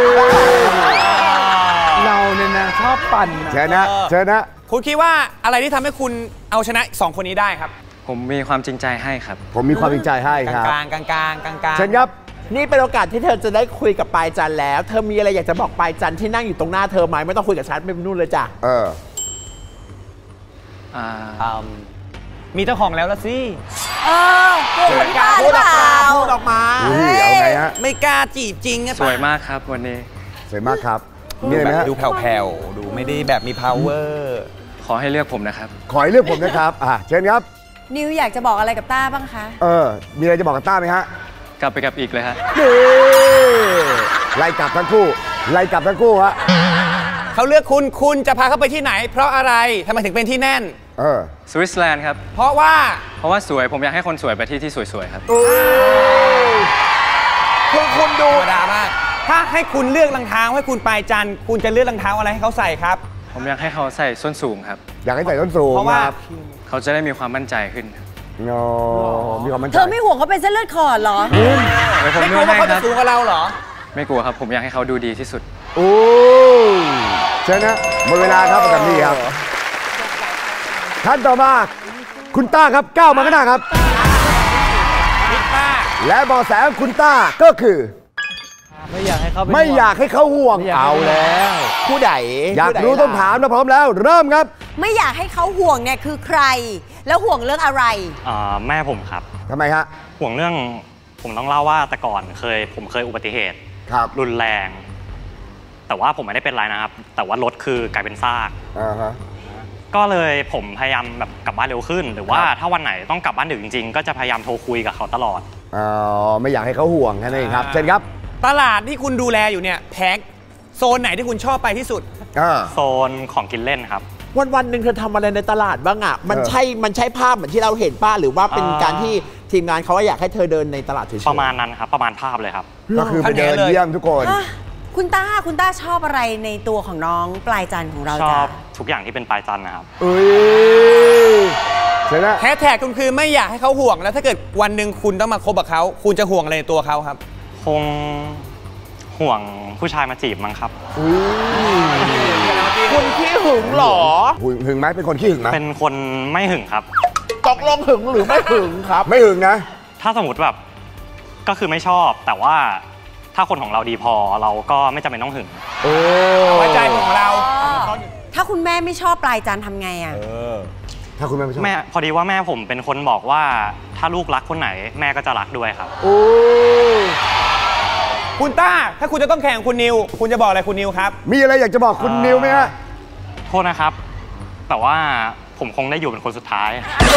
เราเนี่ยนะชอบปั่นเชิญนะเชิญนะคุณคิดว่าอะไรที่ทำให้คุณเอาชนะ2 คนนี้ได้ครับผมมีความจริงใจให้ครับผมมีความจริงใจให้ครับกลางเชิญครับนี่เป็นโอกาสที่เธอจะได้คุยกับปลายจันแล้วเธอมีอะไรอยากจะบอกปลายจันที่นั่งอยู่ตรงหน้าเธอไหมไม่ต้องคุยกับฉันไปนู่นเลยจ้ะมีเจ้าของแล้วละสิตัวคนที่บ้าหรือเปล่าพูดออกมาเอาไงฮะไม่กล้าจีบจริงอะสวยมากครับวันนี้สวยมากครับมีอะไรไหมฮะดูแผ่วๆ ดูไม่ได้แบบมี power ขอให้เลือกผมนะครับขอให้เลือกผมนะครับเชิญครับนิวอยากจะบอกอะไรกับต้าบ้างคะมีอะไรจะบอกกับต้าไหมฮะกลับไปกับอีกเลยฮะนี่ไล่กลับทั้งคู่ฮะเขาเลือกคุณจะพาเขาไปที่ไหน เพราะอะไรทำไมถึงเป็นที่แน่นสวิตเซอร์แลนด์ครับเพราะว่าสวยผมอยากให้คนสวยไปที่สวยๆครับคุณดูธรรมดามาก ถ้าให้คุณเลือกรองเท้าให้คุณปลายจันทร์คุณจะเลือกรองเท้าอะไรให้เขาใส่ครับผมอยากให้เขาใส่ส้นสูงครับอยากให้ใส่ส้นสูงเพราะว่าเขาจะได้มีความมั่นใจขึ้นมีความมั่นใจเธอไม่ห่วงเขาเป็นเส้นเลือดขอดเหรอไม่กลัวว่าเขาจะสูงกว่าเราเหรอไม่กลัวครับผมอยากให้เขาดูดีที่สุดโอ้เชิญนะหมดเวลาครับประจำที่ครับท่านต่อมาคุณต้าครับก้าวมาข้างหน้าครับและเบาะแสของคุณต้าก็คือไม่อยากให้เขาเป็นไม่อยากให้เขาห่วงเอาแล้วผู้ใดอยากรู้ต้องถามนะพร้อมแล้วเริ่มครับไม่อยากให้เขาห่วงเนี่ยคือใคร แล้วห่วงเรื่องอะไรแม่ผมครับทำไมฮะห่วงเรื่องผมต้องเล่าว่าแต่ก่อนผมเคยอุบัติเหตุรุนแรง แต่ว่าผมไม่ได้เป็นไรนะครับ แต่ว่ารถคือกลายเป็นซากก็เลยผมพยายามแบบกลับบ้านเร็วขึ้น หรือว่าถ้าวันไหนต้องกลับบ้านดึกจริงๆก็จะพยายามโทรคุยกับเขาตลอดไม่อยากให้เขาห่วงแค่นั้นเองครับเชิญครับตลาดที่คุณดูแลอยู่เนี่ยแพ็คโซนไหนที่คุณชอบไปที่สุดโซนของกินเล่นครับวันหนึ่งเธอทำอะไรในตลาดบ้างอ่ะมันใช่ภาพเหมือนที่เราเห็นป้าหรือว่าเป็นการที่ทีมงานเขาอยากให้เธอเดินในตลาดเฉยๆประมาณนั้นครับประมาณภาพเลยครับก็คือไปเดินเยี่ยมทุกคนคุณต้าชอบอะไรในตัวของน้องปลายจันทร์ของเราชอบทุกอย่างที่เป็นปลายจันทร์นะครับใช่ไหมแฮชแท็กคุณคือไม่อยากให้เขาห่วงแล้วถ้าเกิดวันหนึ่งคุณต้องมาคบกับเขาคุณจะห่วงอะไรในตัวเขาครับคงห่วงผู้ชายมาจีบมั้งครับคุณขี้หึงหรอหึงไหมเป็นคนขี้หึงไหมเป็นคนไม่หึงครับตกลงหึงหรือไม่หึงครับไม่หึงนะถ้าสมมติแบบก็คือไม่ชอบแต่ว่าถ้าคนของเราดีพอเราก็ไม่จำเป็นต้องหึงไว้ใจของเราถ้าคุณแม่ไม่ชอบปลายจันทร์ทำไงอ่ะถ้าคุณแม่ไม่ชอบแม่พอดีว่าแม่ผมเป็นคนบอกว่าถ้าลูกรักคนไหนแม่ก็จะรักด้วยครับคุณต้าถ้าคุณจะต้องแข่งคุณนิวคุณจะบอกอะไรคุณนิวครับมีอะไรอยากจะบอกคุณนิวไหมฮะโทษนะครับแต่ว่าผมคงได้อยู่เป็นคนสุดท้าย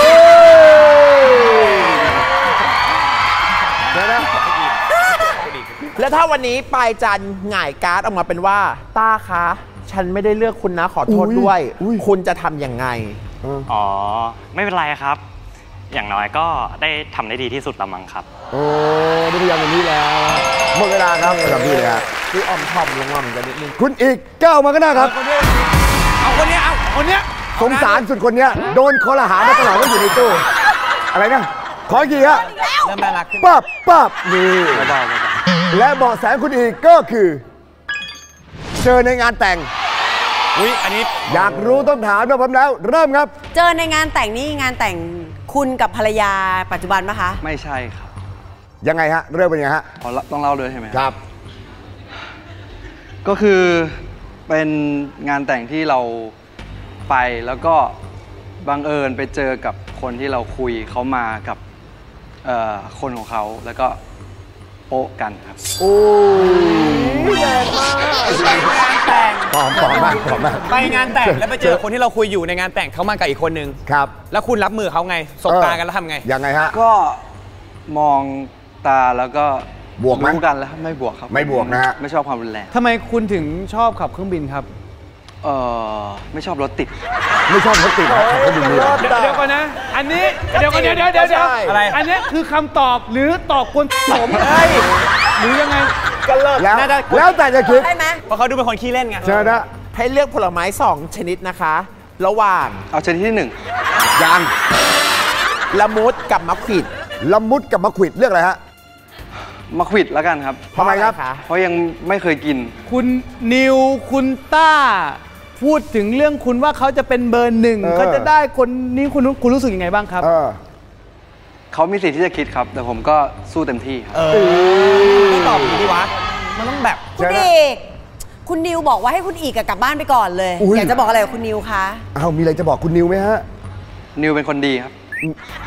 แล้วถ้าวันนี้ปลายจันทร์หง่ายการ์ดออกมาเป็นว่าต้าคะฉันไม่ได้เลือกคุณนะขอโทษด้วยคุณจะทำยังไงไม่เป็นไรครับอย่างน้อยก็ได้ทำได้ดีที่สุดละมั้งครับได้พยายามอย่างนี้แล้วหมดเวลาครับประจำที่เลยครับคืออ่อมถ่อมลงมาเหมือนกันนิดนึงคุณอีกก้าวมาก็ได้ครับเอาคนนี้สงสารสุดคนนี้โดนคอรหามาตลอดว่าอยู่ในตู้อะไรนะขอกี่ฮะเริ่มน่ารักขึ้นปั๊บนี่และเบาะแสคุณอีกก็คือเจอในงานแต่งอันนี้อยากรู้ต้องถามนะผมแล้วเริ่มครับเจอในงานแต่งนี่งานแต่งคุณกับภรรยาปัจจุบันไหมคะไม่ใช่ครับยังไงฮะเริ่มเป็นยังไงฮะต้องเล่าเลยใช่ไหมครับก็คือเป็นงานแต่งที่เราไปแล้วก็บังเอิญไปเจอกับคนที่เราคุยเขามากับคนของเขาแล้วก็โป๊ะกันครับแรงมากไปงานแต่งปลอมมากไปงานแต่งแล้วไปเจอคนที่เราคุยอยู่ในงานแต่งเขามากับอีกคนนึงครับแล้วคุณรับมือเขาไงสบตากันแล้วทำไงยังไงฮะก็มองตาแล้วก็บวกรู้กันแล้วไม่บวกครับไม่บวกนะฮะไม่ชอบความรุนแรงทำไมคุณถึงชอบขับเครื่องบินครับไม่ชอบรถติดไม่ชอบรถติดขับเครื่องบินเดี๋ยวก่อนนะอันนี้เดี๋ยวอะไรอันนี้คือคำตอบหรือตอบคนผมหรือยังไงกันเลยแล้วแต่จะคิดใช่ไหมเพราะเขาดูเป็นคนขี้เล่นไงเชิญนะให้เลือกผลไม้2ชนิดนะคะระหว่างเอาชนิดที่1 ยังละมุดกับมะขวิดละมุดกับมะขวิดเลือกอะไรฮะมะขวิดแล้วกันครับทำไมครับเพราะยังไม่เคยกินคุณนิวคุณต้าพูดถึงเรื่องคุณว่าเขาจะเป็นเบอร์1ก็จะได้คนนี้คุณรู้สึกยังไงบ้างครับเขามีสิทธิ์ที่จะคิดครับแต่ผมก็สู้เต็มที่ครับไม่ตอบดีวะมันต้องแบบคุณอีกคุณนิวบอกว่าให้คุณอีกกลับบ้านไปก่อนเลยอยากจะบอกอะไรกับคุณนิวคะมีอะไรจะบอกคุณนิวไหมฮะนิวเป็นคนดีครับ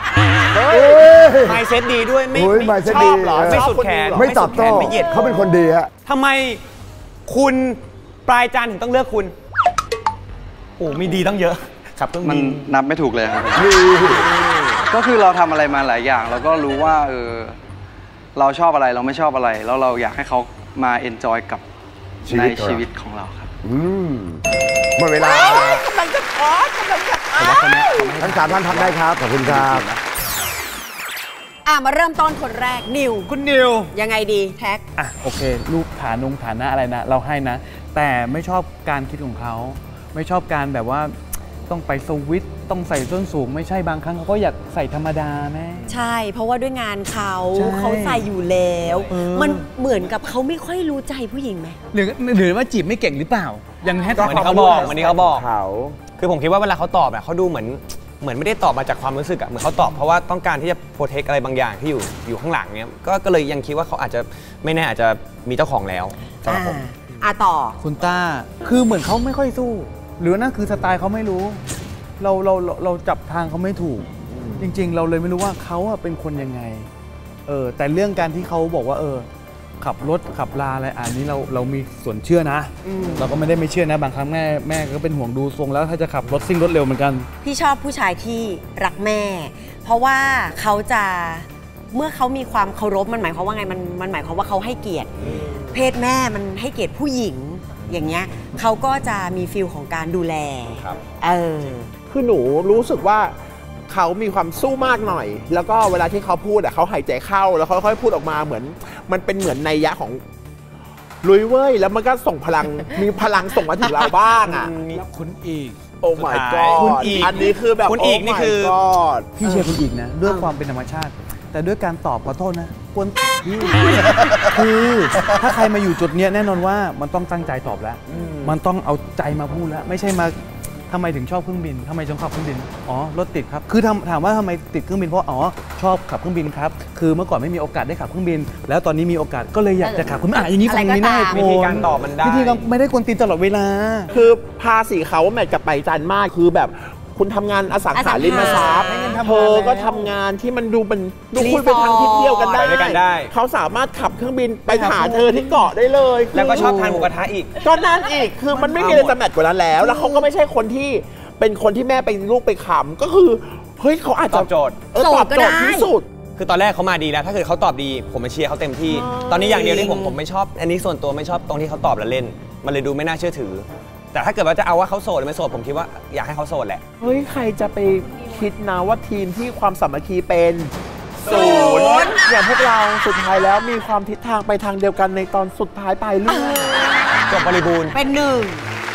ไมเซ็ตดีด้วยไม่ mindset ชอบเหรอดีไม่สุดแขนไม่ตอบโต้ไม่เหยียดเขาเป็นคนดีฮะทำไมคุณปลายจานถึงต้องเลือกคุณโอ้มีดีตั้งเยอะครับต้องมันมีนับไม่ถูกเลยครับก็คือเราทำอะไรมาหลายอย่างเราก็รู้ว่าเราชอบอะไรเราไม่ชอบอะไรแล้วเราอยากให้เขามาเอนจอยกับในชีวิตของเราครับหมดเวลากำลังจะขอกำลังจะผมว่าคนนี้ทั้ง3ท่านทำได้ครับขอบคุณครับมาเริ่มต้นคนแรกนิวคุณนิวยังไงดีแท็กโอเคลูกฐานะอะไรนะเราให้นะ แต่ไม่ชอบการคิดของเขาไม่ชอบการแบบว่าต้องไปสวิตช์ต้องใส่ส้นสูงไม่ใช่บางครั้งเขาก็อยากใส่ธรรมดาแม่ใช่เพราะว่าด้วยงานเขาใช่เขาใส่อยู่แล้วมันเหมือนกับเขาไม่ค่อยรู้ใจผู้หญิงไหมหรือว่าจีบไม่เก่งหรือเปล่ายังให้เหมือนเขาบอกเหมือนเขาบอกเขาคือผมคิดว่าเวลาเขาตอบเขาดูเหมือนไม่ได้ตอบมาจากความรู้สึกเหมือนเขาตอบเพราะว่าต้องการที่จะโปรเทคอะไรบางอย่างที่อยู่ข้างหลังเนี้ยก็เลยยังคิดว่าเขาอาจจะไม่แน่อาจจะมีเจ้าของแล้วสำหรับผมต่อคุณต้าคือเหมือนเขาไม่ค่อยสู้หรือนั่นคือสไตล์เขาไม่รู้เราจับทางเขาไม่ถูกจริงๆเราเลยไม่รู้ว่าเขาเป็นคนยังไงแต่เรื่องการที่เขาบอกว่าขับรถขับลาอะไรอันนี้เรามีส่วนเชื่อนะเราก็ไม่ได้ไม่เชื่อนะบางครั้งแม่ก็เป็นห่วงดูทรงแล้วถ้าจะขับรถซิ่งรถเร็วเหมือนกันพี่ชอบผู้ชายที่รักแม่เพราะว่าเขาจะเมื่อเขามีความเคารพมันหมายความว่าไงมันหมายความว่าเขาให้เกียรติเพศแม่มันให้เกียรติผู้หญิงอย่างเงี้ยเขาก็จะมีฟีลของการดูแลคือหนูรู้สึกว่าเขามีความสู้มากหน่อยแล้วก็เวลาที่เขาพูดเขาหายใจเข้าแล้วเขาค่อยๆพูดออกมาเหมือนมันเป็นเหมือนนัยยะของลุยเว้ยแล้วมันก็ส่งพลังมีพลังส่งมาถึงเราบ้างคุณอีกโอ้ my god คุณอีกอันนี้คือแบบคุณอีกนี่คือ god พี่เชียร์คุณอีกนะด้วยความเป็นธรรมชาติแต่ด้วยการตอบขอโทษนะควรคือถ้าใครมาอยู่จุดนี้แน่นอนว่ามันต้องตั้งใจตอบแล้วมันต้องเอาใจมาพูดแล้วไม่ใช่มาทำไมถึงชอบเครื่องบินทำไมถึงขับเครื่องบินรถติดครับคือถามว่าทำไมติดเครื่องบินเพราะชอบขับเครื่องบินครับคือเมื่อก่อนไม่มีโอกาสได้ขับเครื่องบินแล้วตอนนี้มีโอกาสก็เลยอยากจะขับคุณอย่างนี้ฟังไม่ได้วิธีการตอบมันได้วิธีการไม่ได้กวนตีนตลอดเวลาคือภาษีเขาแมทกับไปจันมากคือแบบคุณทำงานอสังหาริมทรัพย์เธอก็ทำงานที่มันดูเป็นดูคุยไปทางทิศเดียวกันได้เขาสามารถขับเครื่องบินไปหาเธอที่เกาะได้เลยแล้วก็ชอบทานหมูกระทะอีกก็นั่นอีกคือมันไม่มีอะไรจะแมทกว่านั้นแล้วเขาก็ไม่ใช่คนที่เป็นคนที่แม่ไปลูกไปขำก็คือเฮ้ยเขาอาจจะตอบโจทย์ที่สุดคือตอนแรกเขามาดีแล้วถ้าเกิดเขาตอบดีผมมาเชียร์เขาเต็มที่ตอนนี้อย่างเดียวที่ผมไม่ชอบอันนี้ส่วนตัวไม่ชอบตรงที่เขาตอบแล้วเล่นมันเลยดูไม่น่าเชื่อถือแต่ถ้าเกิดว่าจะเอาว่าเขาโสดหรือไม่โสดผมคิดว่าอยากให้เขาโสดแหละเฮ้ยใครจะไปคิดนะว่าทีมที่ความสามัคคีเป็นศูนย์อย่างพวกเราสุดท้ายแล้วมีความทิศทางไปทางเดียวกันในตอนสุดท้ายปลายเรื่องจบบริบูรณ์เป็นหนึ่ง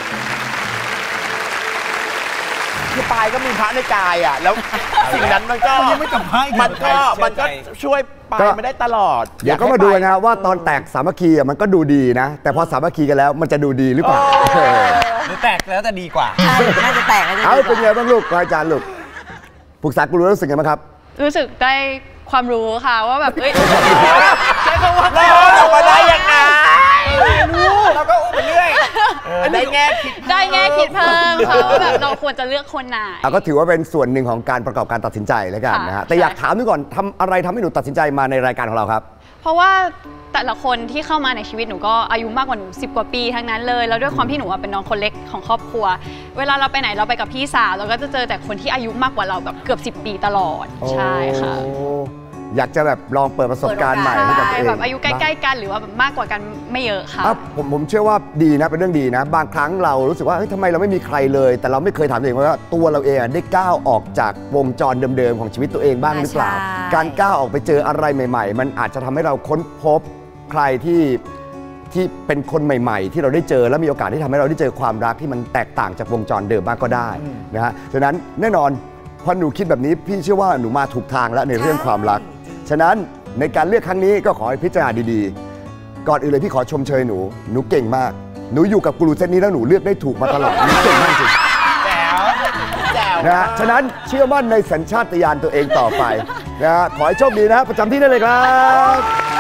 คือปลายก็มีพระในกายแล้วสิ่งนั้นมันก็ยังไม่กลับพระมันก็ช่วยปลายไม่ได้ตลอดเดี๋ยวก็มาดูนะว่าตอนแตกสามัคคีมันก็ดูดีนะแต่พอสามัคคีกันแล้วมันจะดูดีหรือเปล่าหรือแตกแล้วจะดีกว่าน่าจะแตกเป็นไงบ้างลูกอาจารย์ลูกปรึกษากูรู้สึกไงบ้างครับรู้สึกได้ความรู้ค่ะว่าแบบใช้คำว่าเรามาได้ยังไงเราก็อุ้มไปเรื่อยได้แง่คิดเพิ่มค่ะว่าแบบเราควรจะเลือกคนไหนก็ถือว่าเป็นส่วนหนึ่งของการประกอบการตัดสินใจแล้วกันนะฮะแต่อยากถามดูก่อนทำอะไรทำให้หนูตัดสินใจมาในรายการของเราครับเพราะว่าแต่ละคนที่เข้ามาในชีวิตหนูก็อายุมากกว่าหนู10 กว่าปีทั้งนั้นเลยแล้วด้วยความที่หนูเป็นน้องคนเล็กของครอบครัวเวลาเราไปไหนเราไปกับพี่สาวเราก็จะเจอแต่คนที่อายุมากกว่าเราแบบเกือบ10 ปีตลอดใช่ค่ะอยากจะแบบลองเปิดประสบการณ์ใหม่ให้กับตัวเองแบบอายุใกล้ๆกันหรือว่าแบบมากกว่ากันไม่เยอะค่ะผมเชื่อว่าดีนะเป็นเรื่องดีนะบางครั้งเรารู้สึกว่าเฮ้ยทำไมเราไม่มีใครเลยแต่เราไม่เคยถามตัวเองว่าตัวเราเองได้ก้าวออกจากวงจรเดิมๆของชีวิตตัวเองบ้างหรือเปล่าการก้าวออกไปเจออะไรใหม่ๆมันอาจจะทำให้เราค้นพบใครที่เป็นคนใหม่ๆที่เราได้เจอและมีโอกาสที่ทำให้เราได้เจอความรักที่มันแตกต่างจากวงจรเดิมบ้างก็ได้นะฮะฉะนั้นแน่นอนพอหนูคิดแบบนี้พี่เชื่อว่าหนูมาถูกทางแล้วในเรื่องความรักฉะนั้นในการเลือกครั้งนี้ก็ขอให้พิจารณาดีๆก่อนอื่นเลยพี่ขอชมเชยหนูเก่งมากหนูอยู่กับกูรูเซตนี้แล้วหนูเลือกได้ถูกมาตลอดหนูเก่งมากจริงนะฮะฉะนั้นเชื่อมั่นในสัญชาตญาณตัวเองต่อไปนะฮะขอให้โชคดีนะประจำที่ได้เลยครับ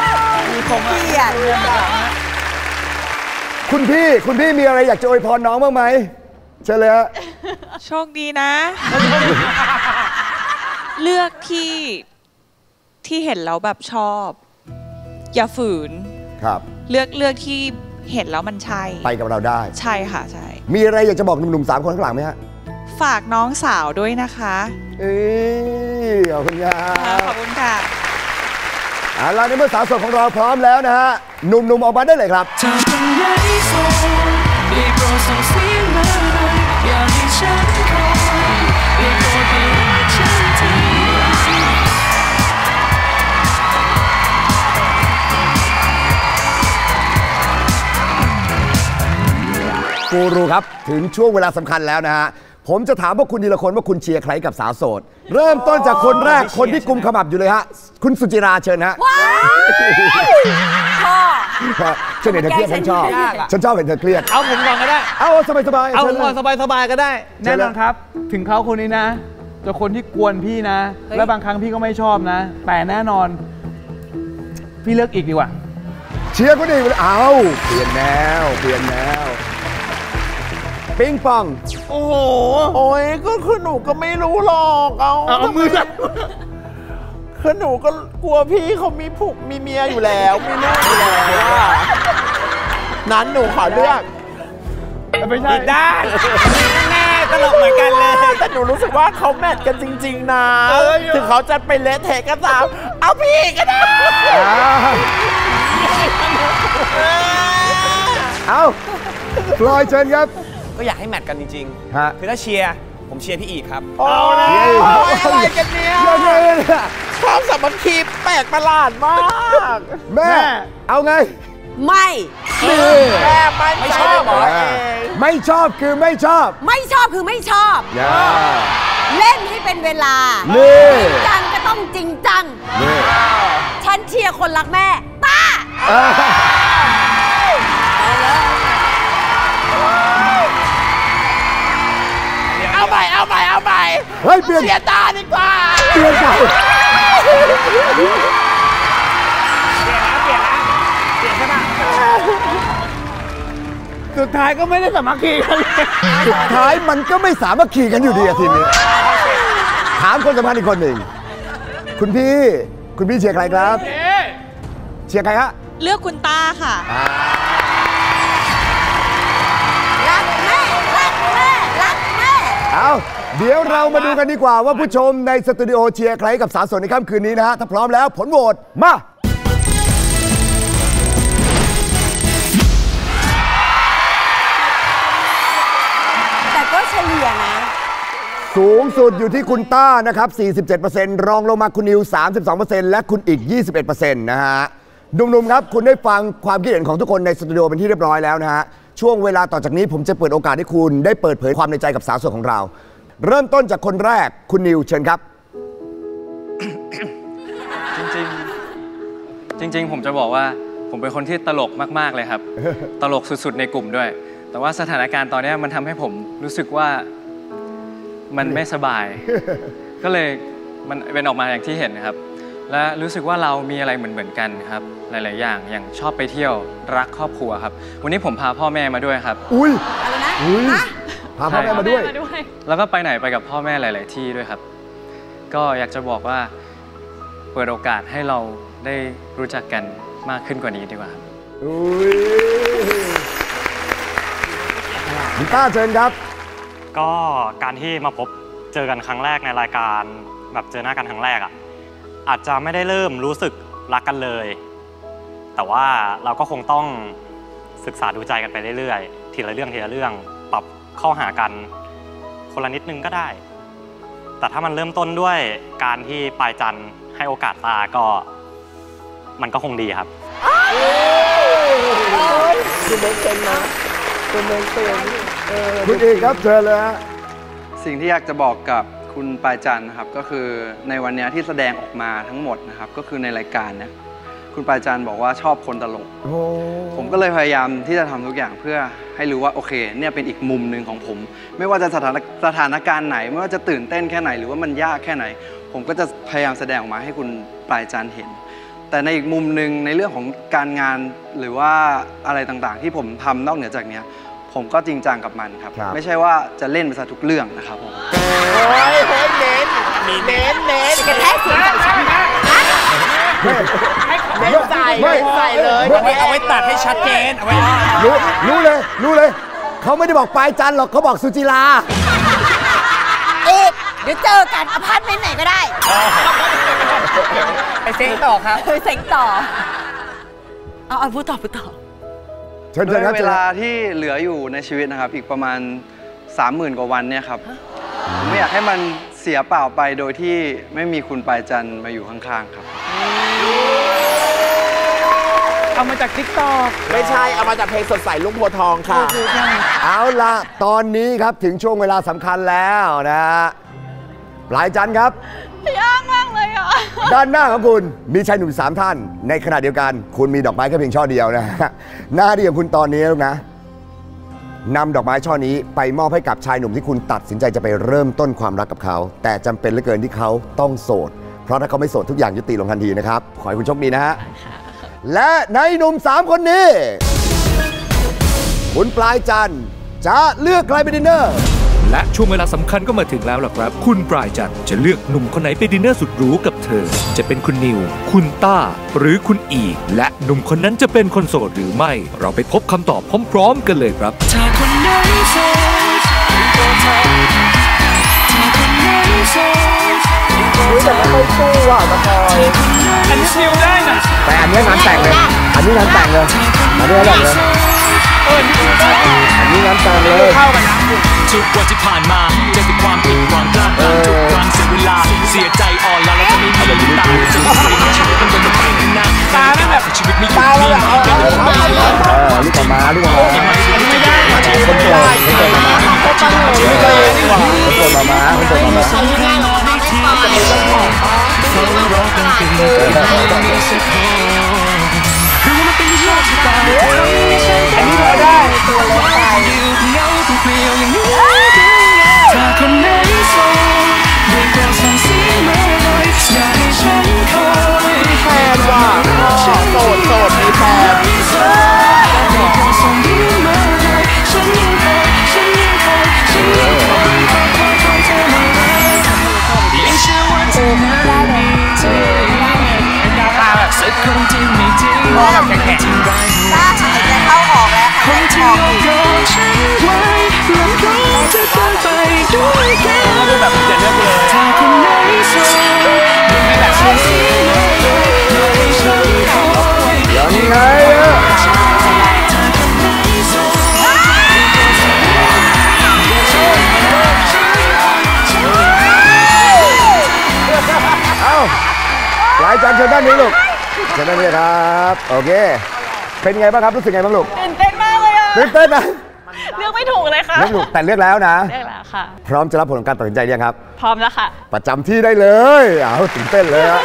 คุณพี่มีอะไรอยากจะอวยพรน้องบ้างไหมเชิญเลยฮะโชคดีนะ เลือกที่ที่เห็นแล้วแบบชอบ อย่าฝืนครับเลือกที่เห็นแล้วมันใช่ไปกับเราได้ใช่ค่ะใช่มีอะไรอยากจะบอกหนุ่มๆ3 คนข้างหลังไหมฮะฝากน้องสาวด้วยนะคะขอบคุณครับขอบคุณค่ะในเมื่อสาวโสดของเราพร้อมแล้วนะฮะหนุ่มๆออกมาได้เลยครับกูรูครับถึงช่วงเวลาสำคัญแล้วนะฮะผมจะถามพวกคุณทีละคนว่าคุณเชียร์ใครกับสาวโสดเริ่มต้นจากคนแรกคนที่กุมขมับอยู่เลยฮะคุณสุจิราเชิญฮะฉันเห็นเธอเครียดฉันชอบเห็นเธอเครียดเอาผมก่อนก็ได้เอาสบายเอาผมก่อนสบายก็ได้แน่นอนครับถึงเขาคนนี้นะจะคนที่กวนพี่นะและบางครั้งพี่ก็ไม่ชอบนะแต่แน่นอนพี่เลือกอีกดีกว่าเชียร์คนอื่นเอาเปลี่ยนแนวปิงปองโอ้โหโอ้ยก็คือหนูก็ไม่รู้หรอกเอามือคือหนูก็กลัวพี่เขามีเมียอยู่แล้วมีลูกอยู่แล้วนั้นหนูขอเลือกไม่ใช่ได้แน่ตลกเหมือนกันเลยแต่หนูรู้สึกว่าเขาแมทกันจริงๆนะถึงเขาจะไปเละเทะกันตามเอาพี่ก็ได้เอาพลอยเชิญครับก็อยากให้แมทกันจริงๆคือถ้าเชียร์ผมเชียร์พี่อีกครับเอาเลยอะไรกันเนี่ยความสามัคคีแปลกประหลาดมากแม่เอาไงไม่แม่ไม่ชอบไม่ชอบคือไม่ชอบไม่ชอบคือไม่ชอบเล่นให้เป็นเวลาจริงจังก็ต้องจริงจังฉันเชียร์คนรักแม่ป้าเอาไปเฮ้ยเปลี่ยนเชียร์ตาดีกว่าเปลี่ยนใจใช่ป่ะสุดท้ายก็ไม่ได้สามัคคีกันสุดท้ายมันก็ไม่สามัคคีกันอยู่ดีทีนี้ถามคนสำคัญอีกคนหนึ่งคุณพี่เชียร์ใครครับเชียร์ใครฮะเลือกคุณตาค่ะรักแม่เอาเดี๋ยวเรามาดูกันดีกว่าว่าผู้ชมในสตูดิโอเชียร์ใครกับสาวโสดในค่ำคืนนี้นะฮะถ้าพร้อมแล้วผลโหวตมาแต่ก็เฉลี่ยนะสูงสุดอยู่ที่คุณต้านะครับ 47% รองลงมาคุณนิว 32% และคุณอีก 21% นะฮะหนุ่มๆครับคุณได้ฟังความคิดเห็นของทุกคนในสตูดิโอเป็นที่เรียบร้อยแล้วนะฮะช่วงเวลาต่อจากนี้ผมจะเปิดโอกาสให้คุณได้เปิดเผยความในใจกับสาวโสดของเราเริ่มต้นจากคนแรกคุณนิวเชิญครับจริงผมจะบอกว่าผมเป็นคนที่ตลกมากๆเลยครับ ตลกสุดๆในกลุ่มด้วยแต่ว่าสถานการณ์ตอนนี้มันทำให้ผมรู้สึกว่ามันไม่สบาย ก็เลยมันเป็นออกมาอย่างที่เห็นนะครับและรู้สึกว่าเรามีอะไรเหมือนกันครับหลายๆอย่างชอบไปเที่ยวรักครอบครัวครับวันนี้ผมพาพ่อแม่มาด้วยครับอุ้ยพาพ่อแม่มาด้วยแล้วก็ไปไหนไปกับพ่อแม่หลายๆที่ด้วยครับก็อยากจะบอกว่าเปิดโอกาสให้เราได้รู้จักกันมากขึ้นกว่านี้ดีกว่าครับคุณต้าเชิญครับก็การที่มาพบเจอกันครั้งแรกในรายการแบบเจอหน้ากันครั้งแรกอาจจะไม่ได้เริ่มรู้สึกรักกันเลยแต่ว่าเราก็คงต้องศึกษาดูใจกันไปเรื่อยๆทีละเรื่องปรับเข้าหากันคนละนิดนึงก็ได้แต่ถ้ามันเริ่มต้นด้วยการที่ปลายจันทร์ให้โอกาสตาก็มันก็คงดีครับคุณเบนเป็นนะคุณเบนเป็นคุณเอกครับเชิญเลยฮะสิ่งที่อยากจะบอกกับคุณปลายจันทร์นะครับก็คือในวันนี้ที่แสดงออกมาทั้งหมดนะครับก็คือในรายการเนี่ยคุณปลายจันทร์บอกว่าชอบคนตลกผมก็เลยพยายามที่จะทำทุกอย่างเพื่อให้รู้ว่าโอเคเนี่ยเป็นอีกมุมหนึ่งของผมไม่ว่าจะสถานการณ์ไหนไม่ว่าจะตื่นเต้นแค่ไหนหรือว่ามันยากแค่ไหนผมก็จะพยายามแสดงออกมาให้คุณปลายจันทร์เห็นแต่ในอีกมุมหนึ่งในเรื่องของการงานหรือว่าอะไรต่างๆที่ผมทำนอกเหนือจากนี้ผมก็จริงจังกับมันครับไม่ใช่ว่าจะเล่นไปซะทุกเรื่องนะครับผมโอ้ยเน้นกระแทกเสียงจากฉันนะไม่ใส่เลยเอาไว้ตัดให้ชัดเจนเอาไว้รู้เลยเขาไม่ได้บอกปลายจันทร์หรอกเขาบอกสุจิราเอกเดี๋ยวเจอกันอพาร์ตเมนต์ไหนก็ได้ไปเซ็งต่อครับไปเซ็งต่อเอาพูดต่อเชิญด้วยครับเวลาที่เหลืออยู่ในชีวิตนะครับอีกประมาณ 30,000 กว่าวันเนี่ยครับผมไม่อยากให้มันเสียเปล่าไปโดยที่ไม่มีคุณปลายจันทร์มาอยู่ข้างๆครับเอามาจาก TikTok ไม่ใช่เอามาจากเพลงสดใสลุงโพทองค่ะเอาล่ะตอนนี้ครับถึงช่วงเวลาสำคัญแล้วนะฮะปลายจันทร์ครับยากมากเลยอ่ะด้านหน้าของคุณมีชายหนุ่ม3 ท่านในขณะเดียวกันคุณมีดอกไม้แค่เพียงช่อเดียวนะฮะหน้าที่ของคุณตอนนี้ลูกนะนำดอกไม้ช่อนี้ไปมอบให้กับชายหนุ่มที่คุณตัดสินใจจะไปเริ่มต้นความรักกับเขาแต่จำเป็นเหลือเกินที่เขาต้องโสดเพราะถ้าเขาไม่โสดทุกอย่างยุติลงทันทีนะครับขอให้คุณโชคดีนะฮะและในหนุ่ม3 คนนี้คุณปลายจันทร์จะเลือกใครไปดินเนอร์และช่วงเวลาสำคัญก็มาถึงแล้วล่ะครับคุณปลายจันทร์จะเลือกหนุ่มคนไหนไปดินเนอร์สุดหรูกับเธอจะเป็นคุณนิวคุณต้าหรือคุณอีกและหนุ่มคนนั้นจะเป็นคนโสดหรือไม่เราไปพบคำตอบพร้อมๆกันเลยครับถ้าคนไหนโสดแต่ไม่ค่อยสู้อ่ะตะพอยอันนี้นิวได้นะแต่อันนี้งานแต่งเลยอันนี้งานแต่งเลยอันนี้งานแต่งเลยอันนี้งานแต่งเลยเข้ากันนะทุกวันที่ผ่านมาเจอแต่ความผิดหวังพลาดพลั้งทุกครั้งเสียเวลาเสียใจอ่อนล้าแล้วจะไม่มีอะไรตามจะไม่เสียชีวิตมันจะไปข้างหน้าตาแบบชีวิตไม่หยุดนิ่งลูกออกมาไม่ได้คนโตอันนี้เราได้ตัวเล็กไปถ้าคนไหนโสดได้โปรดส่งเสียงมาหน่อยอย่าให้ฉันคอยมีแฟนว่ะโสดมีแฟนได้โปรดส่งยิ้มมาหน่อยฉันยังคอยเธอมายังเชื่อว่าเธอนั้นมีเธอสักคนที่ไม่ทิ้งไม่ทิ้งได้หายใจเข้าออกแล้วคนที่ยอมรอฉันไว้แล้วก็จะเดินไปด้วยกันแบบจะเลือกเลยถ้าคนไหนโสดไม่แบบฉันสิให้ฉันคอยยังไงปลายจันทร์เชิญด้านนี้ลูกเชิญด้านนี้ครับโอเคเป็นไงบ้างครับรู้สึกไงบ้างลูกตื่นเต้นมากเลยอะตื่นเต้นนะเลือกไม่ถูกเลยค่ะเลือกถูกแต่เลือกแล้วนะเลือกแล้วค่ะพร้อมจะรับผลของการตัดสินใจยังครับพร้อมแล้วค่ะประจำที่ได้เลยตื่นเต้นเลยฮะ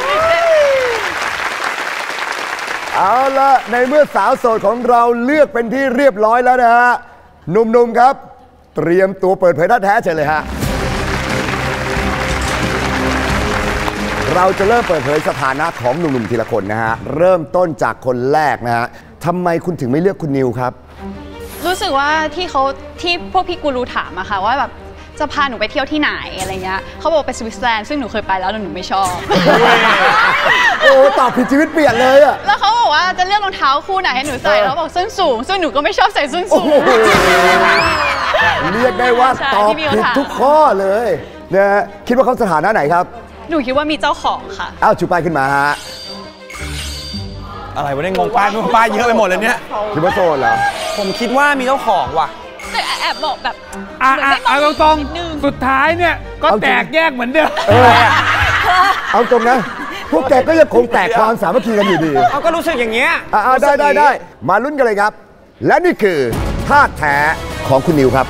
เอาละในเมื่อสาวโสดของเราเลือกเป็นที่เรียบร้อยแล้วนะฮะหนุ่มๆครับเตรียมตัวเปิดเผยท่าแท้เชิญเลยฮะเราจะเริ่มเปิดเผยสถานะของหนุ่มๆทีละคนนะฮะเริ่มต้นจากคนแรกนะฮะทำไมคุณถึงไม่เลือกคุณนิวครับรู้สึกว่าที่พวกพี่กูรูถามอะค่ะว่าแบบจะพาหนูไปเที่ยวที่ไหนอะไรเงี้ยเขาบอกไปสวิตเซอร์แลนด์ซึ่งหนูเคยไปแล้วหนูไม่ชอบโอ้ตอบผิดชีวิตเปลี่ยนเลยอะแล้วเขาบอกว่าจะเลือกรองเท้าคู่ไหนให้หนูใส่แล้วบอกส้นสูงซึ่งหนูก็ไม่ชอบใส่ส้นสูงเรียกได้ว่าตอบผิดทุกข้อเลยนะฮะคิดว่าเขาสถานะไหนครับหนูคิดว่ามีเจ้าของค่ะอ้าวชูป้ายขึ้นมาฮะอะไรวะเนี่ยงงป้ายเยอะไปหมดเลยเนี่ยคิดว่าโซนเหรอผมคิดว่ามีเจ้าของว่ะแต่แอบบอกแบบเอาตรงๆสุดท้ายเนี่ยก็แตกแยกเหมือนเดิมเอาตรงนะพวกแกก็ยังคงแตกความสามัคคีกันอยู่ดีเอาก็รู้สึกอย่างเงี้ยได้มาลุ้นกันเลยครับและนี่คือท่าแท้ของคุณนิวครับ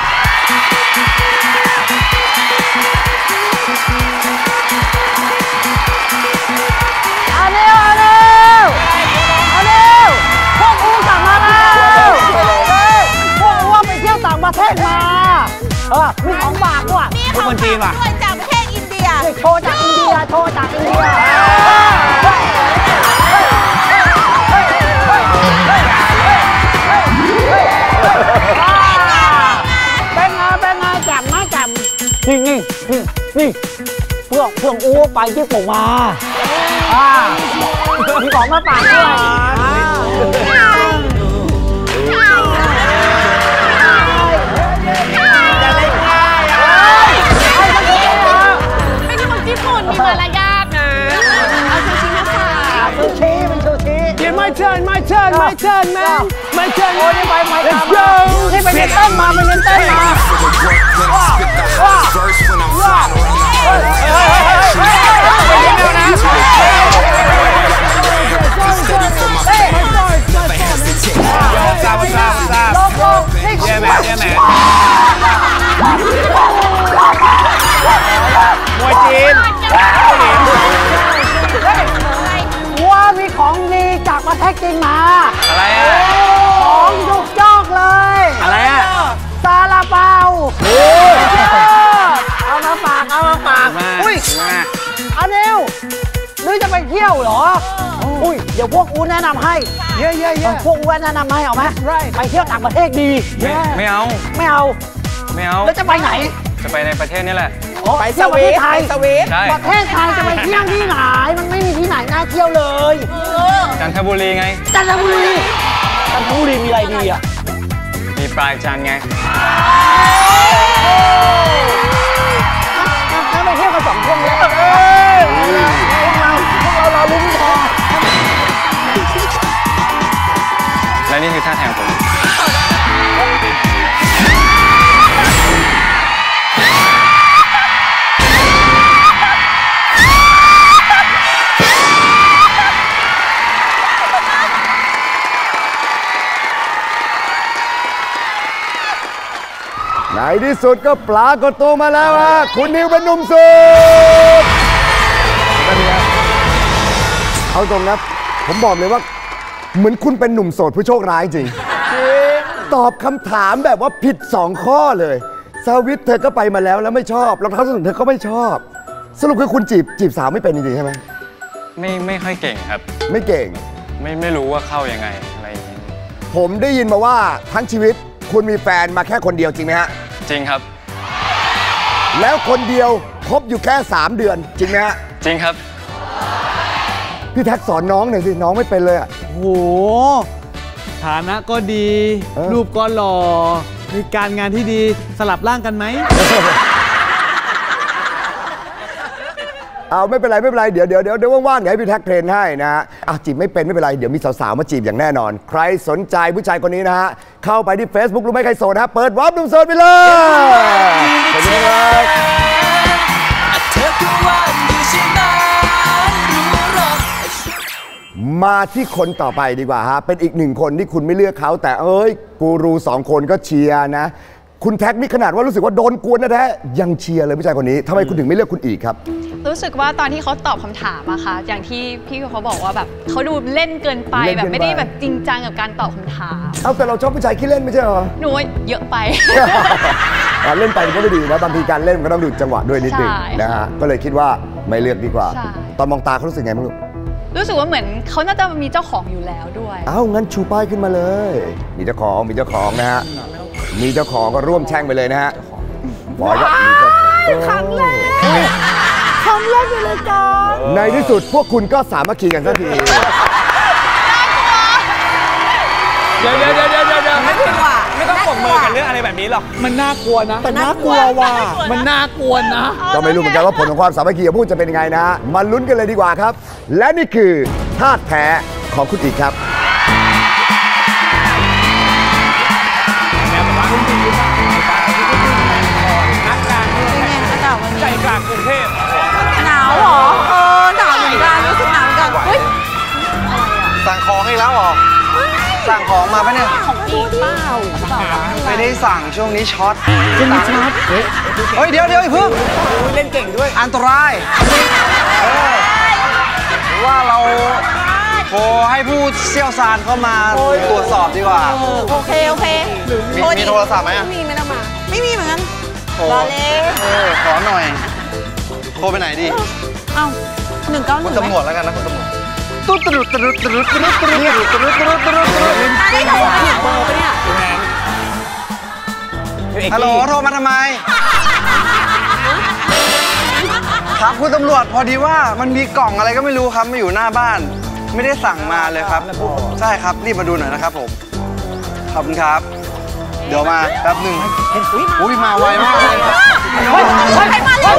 ประเทศมามีของฝากด้วยมีของฝากด้วยจากประเทศอินเดียโชว์จากอินเดียเป็นไงแจ่มนะแจ่มนี่เพื่อนอ้วไปที่ผมมามีของมาฝากด้วยเป็นคนญี่ปุ่นมีมารยาทนะเอาซูชิมาฝากซูชิเป็นซูชิ Yeah, my turn man my turn โอ้นี่ไปนี่ไปเรียนเต้นมาไปเรียนเต้นมามวยจีนว่ามีของดีจากประเทศจีนมาอะไรอ่ะของยุกยอกเลยอะไรอ่ะซาลาเปาเอามาฝากอุ้ยอันเนวนึกจะไปเที่ยวเหรออุ้ยเดี๋ยวพวกอูแนะนำให้เยอะพวกอูแนะนำให้เอาไหมไปเที่ยวต่างประเทศดีไม่เอาแล้วจะไปไหนจะไปในประเทศนี่แหละไปสวีทประเทศไทยจะไปเที่ยวที่ไหนมันไม่มีที่ไหนน่าเที่ยวเลยจันทบุรีไงจันทบุรีมีอะไรดีอ่ะมีปลายจันทร์ไงงั้นไปเที่ยวกัน2 คนเลยพวกเราลุ้นพอและนี่คือท่าแทงผมในที่สุดก็ปรากฏตัวมาแล้วฮะคุณนิวเป็นหนุ่มโสดเอาตรงนะผมบอกเลยว่าเหมือนคุณเป็นหนุ่มโสดผู้โชคร้ายจริงตอบคำถามแบบว่าผิด2 ข้อเลยสวิตเธอก็ไปมาแล้วไม่ชอบรองเท้าส้นสูงเธอก็ไม่ชอบสรุปคือคุณจีบสาวไม่เป็นจริงๆใช่ไหมไม่ค่อยเก่งครับไม่เก่งไม่รู้ว่าเข้ายังไงอะไรอย่างนี้ผมได้ยินมาว่าทั้งชีวิตคุณมีแฟนมาแค่คนเดียวจริงไหมฮะจริงครับแล้วคนเดียวคบอยู่แค่3 เดือนจริงไหมฮะจริงครับพี่แท็กสอนน้องหน่อยสิน้องไม่เป็นเลยอ่ะโหฐานะก็ดีรูปก็หล่อมีการงานที่ดีสลับร่างกันไหมเอาไม่เป็นไรเดี๋ยวว่างๆเดี๋ยวให้พี่แท็กเทรนให้นะฮะจีบไม่เป็นไม่เป็นไรเดี๋ยวมีสาวๆมาจีบอย่างแน่นอนใครสนใจผู้ชายคนนี้นะฮะเข้าไปที่ Facebook รู้ไหมใครโสดฮะเปิดวาร์ปหนุ่มโสดไปเลยขอบคุณครับมาที่คนต่อไปดีกว่าฮะเป็นอีก1 คนที่คุณไม่เลือกเขาแต่กูรู2 คนก็เชียร์นะคุณแท็กนี่ขนาดว่ารู้สึกว่าโดนกวนนะแท้ยังเชียร์เลยผู้ชายคนนี้ทำไมคุณถึงไม่เลือกคุณอีกครับรู้สึกว่าตอนที่เขาตอบคำถามอะค่ะอย่างที่พี่เขาบอกว่าแบบเขาดูเล่นเกินไปแบบไม่ได้แบบจริงจังกับการตอบคำถามแต่เราชอบผู้ชายขี้เล่นไม่ใช่เหรอหนูเยอะไปเล่นไปก็ไม่ดีนะบางทีการเล่นมันก็ต้องดูจังหวะด้วยนิดนึงนะฮะก็เลยคิดว่าไม่เลือกดีกว่าตอนมองตาเขารู้สึกไงบ้างลูกรู้สึกว่าเหมือนเขาน่าจะมีเจ้าของอยู่แล้วด้วยงั้นชูป้ายขึ้นมาเลยมีเจ้าของนะฮะมีเจ้าของก็ร่วมแช่งไปเลยนะฮะบอยก็ครั้งแรกเลยจ้าในที่สุดพวกคุณก็สามัคคีกันสักทีเดี๋ยวไม่ต้องปรบมือกันเรื่องอะไรแบบนี้หรอกมันน่ากลัวนะแต่น่ากลัวว่ะมันน่ากลัวนะก็ไม่รู้เหมือนกันว่าผลของความสามัคคีของพูดจะเป็นยังไงนะมาลุ้นกันเลยดีกว่าครับและนี่คือธาตุแท้ของคุณอีกครับใจกลางกรุงเทพหนาวเหรอหนาวเหมือนกันรู้สึกหนาวเหมือนกันสั่งของให้แล้วเหรอสั่งของมาปะเนี่ยของอีกเปล่าไม่ได้สั่งช่วงนี้ช็อตเฮ้ยเดี๋ยวไอ้พึ่งเล่นเก่งด้วยอันตรายว่าเราโทรให้ผู้เชี่ยวชาญเข้ามาตรวจสอบดีกว่าโอเคมีโทรศัพท์ไหมไม่ต้องมาไม่มีเหมือนกันรอเลยขอหน่อยโทรไปไหนดี 191 คุณตำรวจแล้วกันนะคุณตำรวจฮัลโหลโทรมาทำไมครับคุณตำรวจพอดีว่ามันมีกล่องอะไรก็ไม่รู้ครับมาอยู่หน้าบ้านไม่ได้สั่งมาเลยครับ ใช่ครับรีบมาดูหน่อยนะครับผมขอบคุณครับ เดี๋ยวมาแป๊บหนึ่งอุ้ยมาไวมากเลยครับใครมาเร็ว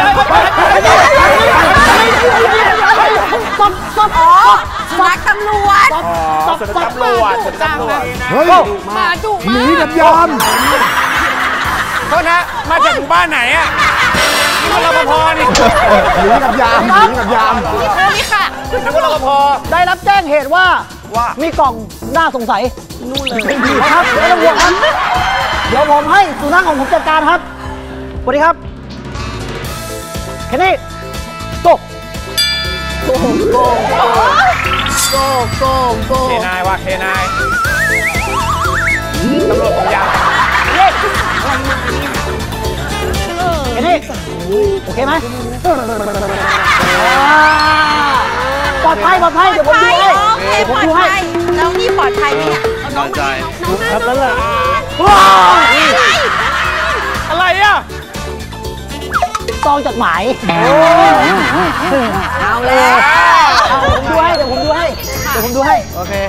ศพอ๋อสุนัขตำรวจตำรวจเฮ้ยมาดุหนีกับยามโทษนะมาจากหมู่บ้านไหนอ่ะนี่มันรปภนี่หนีกับยามหนีกับยามนี่ค่ะนึกว่ารปภได้รับแจ้งเหตุว่ามีกล่องน่าสงสัยนู่นเลยครับไม่ต้องห่วงครับเดี๋ยวผมให้สุนัขของผมจัดการครับสวัสดีครับแค่นี้โกโกโกโกโกโกเคนายว่ะเคนายตำรวจผมยาวแค่นี้โอเคไหมปลอดภัยเดี๋ยวผมดูให้ผมดูให้แล้วนี่ปลอดภัยไหมเนี่ยน้องใจครับแล้วล่ะอะไรอ่ะซองจดหมายเอาเลยผมดูให้เดี๋ยวผมดูให้โอเค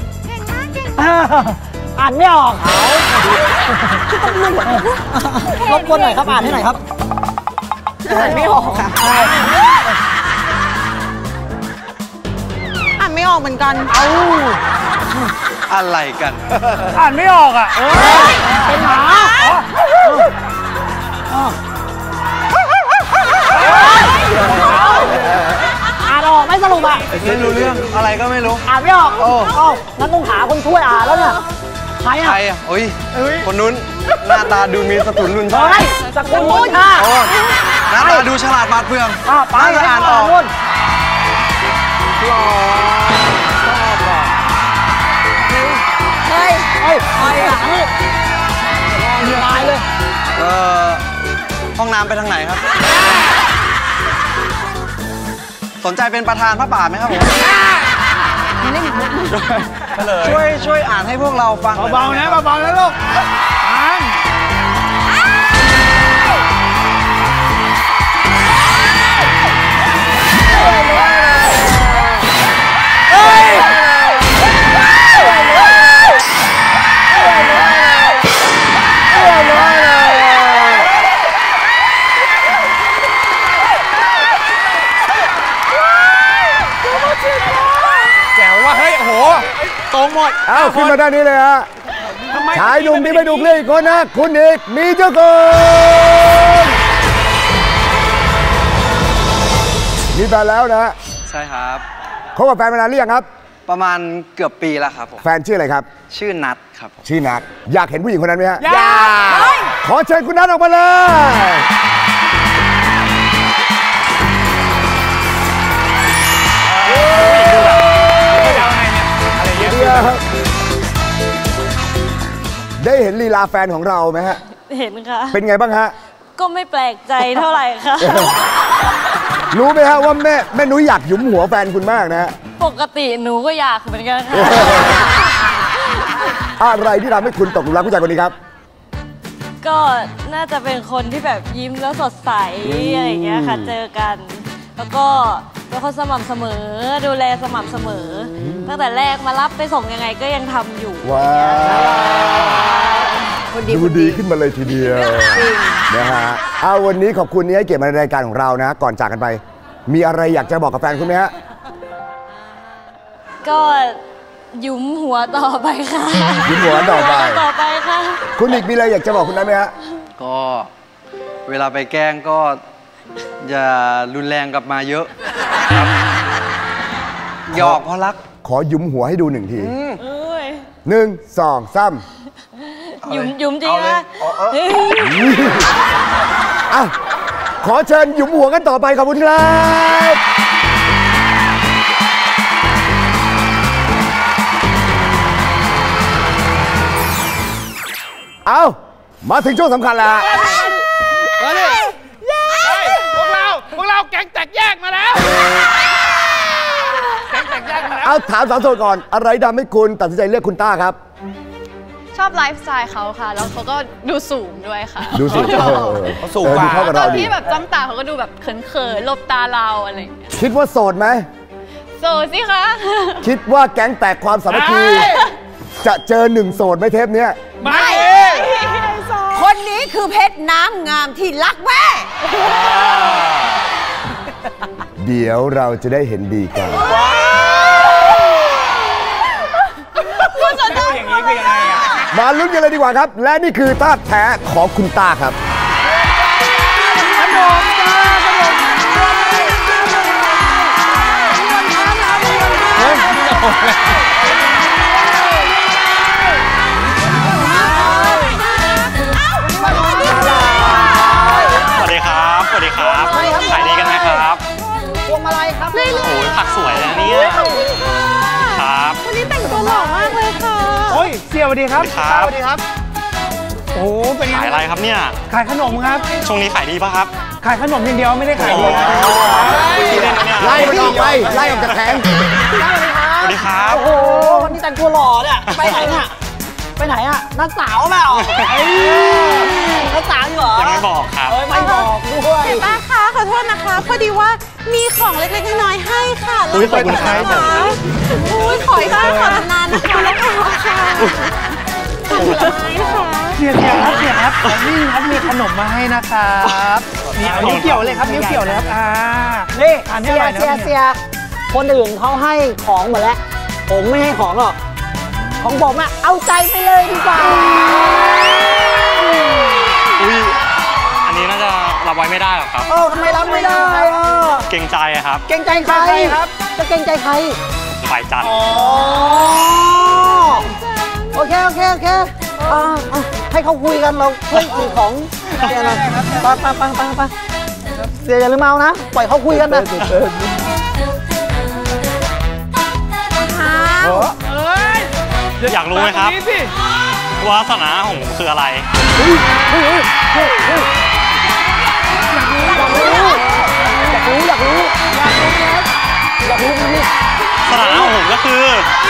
อ่านไม่ออกรบกวนหน่อยครับอ่านให้หน่อยครับอ่านไม่ออกค่ะอ่านไม่ออกเหมือนกันเอาอะไรกันอ่านไม่ออกอ่ะเป็นหมาอ่านออกไม่สรุปอ่ะไม่รู้เรื่องอะไรก็ไม่รู้อ่านไม่ออกงั้นต้องหาคนช่วยอ่านแล้วเนี่ยใครอ่ะโอ้ยคนนู้นหน้าตาดูมีสกุลนุนชาเฮ้ยสกุลนุนชาหน้าตาดูฉลาดบาดเปลืองไปอ่านออกเฮ้ยหลังตายเลยห้องน้ำไปทางไหนครับ สนใจเป็นประธานพระป่าไหมครับผมช่วยอ่านให้พวกเราฟังเบาๆนะเบาๆนะลูกอ่านตรงหมดเอาขึ้นมาด้านนี้เลยฮะชายหนุ่มที่ไม่ดูเพลงอีกคนนะคุณเอกมีเจ้าของมีแฟนแล้วนะใช่ครับคบกับแฟนมานานหรือยังครับประมาณเกือบปีแล้วครับผมแฟนชื่ออะไรครับชื่อนัทครับชื่อนัทอยากเห็นผู้หญิงคนนั้นไหมฮะอยากขอเชิญคุณนัทออกมาเลยได้เห็นลีลาแฟนของเราไหมฮะเห็นค่ะเป็นไงบ้างฮะก็ไม่แปลกใจเท่าไหร่ค่ะรู้ไหมฮะว่าแม่นุ้ยอยากหยุมหัวแฟนคุณมากนะฮะปกติหนูก็อยากเหมือนกันค่ะอะไรที่ทำให้คุณตกหลุมรักผู้ชายคนนี้ครับก็น่าจะเป็นคนที่แบบยิ้มแล้วสดใสอะไรอย่างเงี้ยค่ะ เจอกัน แล้วก็เป็นคนสม่ำเสมอดูแลสม่ำเสมอตั้งแต่แรกมารับไปส่งยังไงก็ยังทำอยู่ว้าวดูดีขึ้นมาเลยทีเดียวนะฮะเอาวันนี้ขอบคุณที่ให้เกียรติมาในรายการของเรานะก่อนจากกันไป มีอะไรอยากจะบอกกับแฟนคุณไหมฮะก็ยุ้มหัวต่อไปค่ะยุ้มหัวต่อไปค่ะคุณอีกมีอะไรอยากจะบอกคุณนั้นไหมฮะก็เวลาไปแกล้งก็อย่ารุนแรงกลับมาเยอะหยอกเพราะรักขอยุ้มหัวให้ดูหนึ่งที1 2 3 ยุ้มจริงนะอ่ะขอเชิญยุ้มหัวกันต่อไปขอบคุณครับเอามาถึงช่วงสำคัญแล้วพวกเราแก๊งแตกแยกมาแล้วแก๊งแตกแยกมาแล้วเอาถามสาวโสดก่อนอะไรทำให้คุณตัดสินใจเลือกคุณต้าครับชอบไลฟ์สไตล์เขาค่ะ แล้วเขาก็ดูสูงด้วยค่ะดูสูงสูงกว่าตอนที่แบบจ้องตาเขาก็ดูแบบเขินๆหลบตาเราอะไรอย่างเงี้ยคิดว่าโสดไหมโโสดสิคะคิดว่าแก๊งแตกความสามัคคีจะเจอหนึ่งโสดไหมเทปเนี้ยไม่คนนี้คือเพชรน้ำงามที่รักแม่เดี๋ยวเราจะได้เห็นดีกันคุณสนใจอย่างนี้คือยังไงอ่ะมาลุ้นกันเลยดีกว่าครับ และนี่คือท่าแท้ของคุณตาครับขนมจ้าขนมสวัสดีครับ สวัสดีครับ ขายดีกันไหมครับพวงมาลัยครับโอ้ยผักสวยนะเนี่ยครับวันนี้แต่งตัวหล่อมากเลยค่ะโอ้ยเสี่ยวสวัสดีครับสวัสดีครับโอ้เป็นไงขายอะไรครับเนี่ยขายขนมครับช่วงนี้ขายดีป่ะครับขายขนมอย่างเดียวไม่ได้ขายดีนะไล่มันออกไป ไล่ออกจากแผงสวัสดีครับโอ้โหวันนี้แต่งตัวหล่อเนี่ยไปไหนเนี่ยไปไหนอ่ะนัดสาวเปล่านัดสาวเหรอยังไม่บอกครับไม่บอกด้วยเสียป้าคะขอโทษนะคะพอดีว่ามีของเล็กๆน้อยๆให้ค่ะอุ๊ยขอบคุณครับอุ้ยขออีกค่ะขอนานๆนะคะแล้วค่ะผลไม้ค่ะเสียครับเสียครับนี่ครับมีขนมมาให้นะครับนี่เอานิ้วเกี่ยวเลยครับนิ้วเกี่ยวเลยครับนี่ทานให้เสีอย ร่อยนะเสียคนอื่นเขาให้ของหมดแล้วผมไม่ให้ของหรอกของผมอะเอาใจไปเลยดีกว่าอุ้ยอันนี้น่าจะรับไว้ไม่ได้หรอกครับทำไมรับไม่ได้เกรงใจอะครับเกรงใจใครครับจะเกรงใจใครฝ่ายจันทร์โอเคให้เขาคุยกันเราช่วยถือของเสียนะไปเสียอย่าลืมเอานะปล่อยเขาคุยกันนะอยากรู้ไหมครับว่าศาสนาของผมคืออะไรอยากรู้ศาสนาของผมก็คือ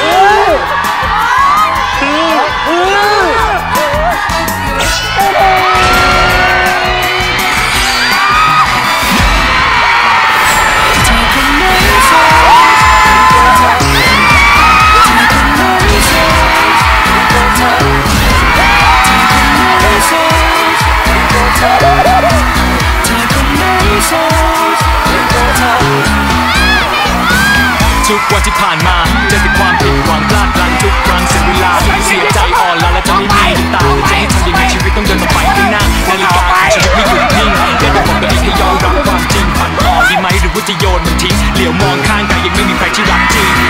ทุกวันที่ผ่านมาเจอแต่ความผิดหวังพลาดพลั้งทุกครั้งเสียเวลาเสียใจอ่อนล้าและจะไม่มีน้ำตาจะให้ทำยังไงชีวิตต้องเดินต่อไปข้างหน้านาฬิกาชีวิตไม่หยุดนิ่งได้แต่บอกตัวเองให้ยอมรับความจริงผ่านต่อดีไหมหรือว่าจะโยนมันทิ้งเหลียวมองข้างกายยังไม่มีใครที่รักจริง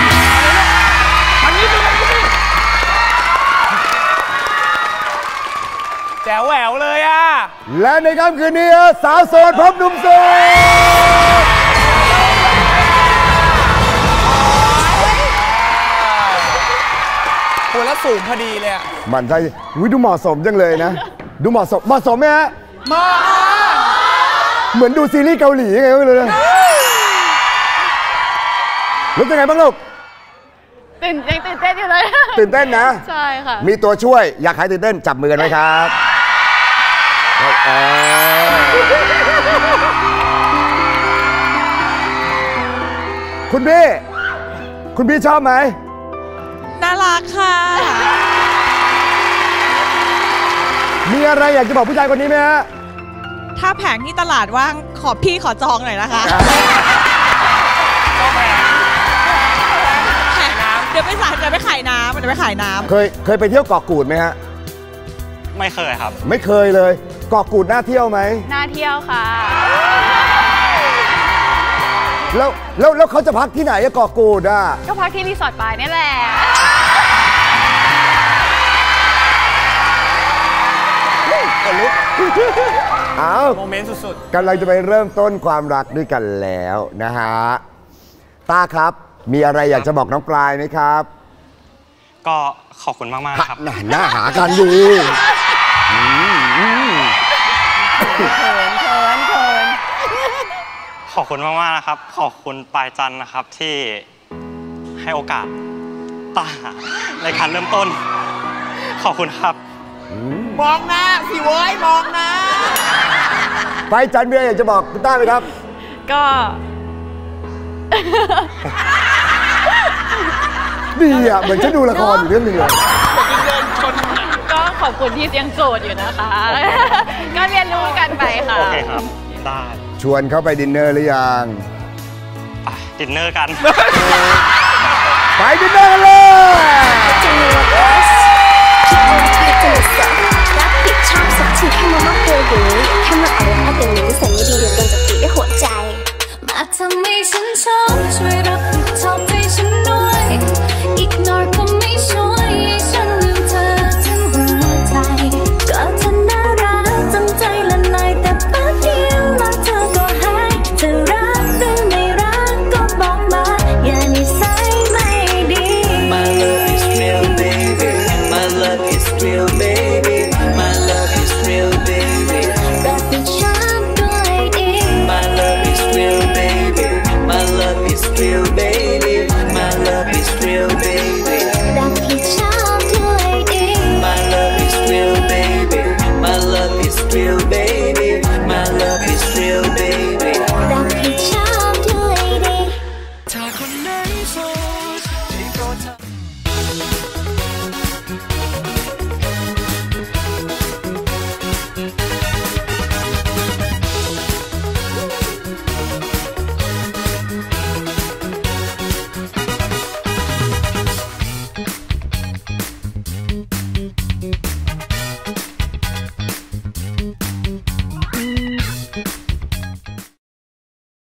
แจ๋วแหววเลยอ่ะและในค่ำคืนนี้สาวโสดพบหนุ่มโสดตัวละสูงพอดีเลยอ่ะมันใช่ดูเหมาะสมจังเลยนะ ดูเหมาะสมไหมฮะเหมือนดูซีรีส์เกาหลีไงก็เลยนะรู้สึกไงบ้างลูกยังตื่นเต้นอยู่เลยตื่นเต้นนะใช่ค่ะมีตัวช่วยอยากให้ตื่นเต้นจับมือกันไหมครับคุณพี่ชอบไหมน่ารักค่ะมีอะไรอยากจะบอกผู้ชายคนนี้ไหมฮะถ้าแผงที่ตลาดว่างขอจองหน่อยนะคะ เดี๋ยวไปขายน้ำเคยไปเที่ยวเกาะกูดไหมฮะไม่เคยครับไม่เคยเลยเกาะกูดน่าเที่ยวไหมน่าเที่ยวค่ะแล้วเขาจะพักที่ไหนอะเกาะกูดอ่ะก็พักที่รีสอร์ทปายนี่แหละเอาโมเมนต์สุดๆกำลังจะไปเริ่มต้นความรักด้วยกันแล้วนะฮะตาครับมีอะไรอยากจะบอกน้องปลายไหมครับก็ขอบคุณมากๆครับหน้าหากันดีขอบคุณมากๆนะครับขอบคุณปลายจันทร์นะครับที่ให้โอกาสตาในการเริ่มต้นขอบคุณครับมองหน้าสิเว้ยมองหน้าไปจันเบียร์อยากจะบอกคุณต้าไหมครับก็ดีอ่ะเหมือนฉันดูละครอยู่เรื่องนึงเลยก็ขอบคุณที่ยังโสดอยู่นะคะ ก็เรียนรู้กันไปค่ะโอเคครับได้ชวนเขาไปดินเนอร์หรือยังดินเนอร์กันไปดินเนอร์กันเลยรับผิดชอบสักทีแค่มามอบตัวอย่างนี้แค่มาเอารักอย่างนี้ใส่ไม่ดีเดี๋ยวโดนจับผิดด้วยหัวใจมาทำให้ฉันชอบช่วยรับผิดชอบให้ฉันด้วยอีกหน่อยก็ไม่ช่วยให้ฉันลืมเธอทั้งหัวใจก็เธอน่ารักจำใจละลายแต่แป๊บเดียวแล้วเธอก็หายจะรักหรือไม่รักก็บอกมาอย่านิสัยไม่ดี My love is real baby My love is real baby My love is real baby รับผิดชอบด้วยดี My love is real baby My love is real baby My love is real baby รับผิดชอบด้วยดี My love is real baby My love is real baby My love is real baby รับผิดชอบด้วยดีถ้าคนไหนโสด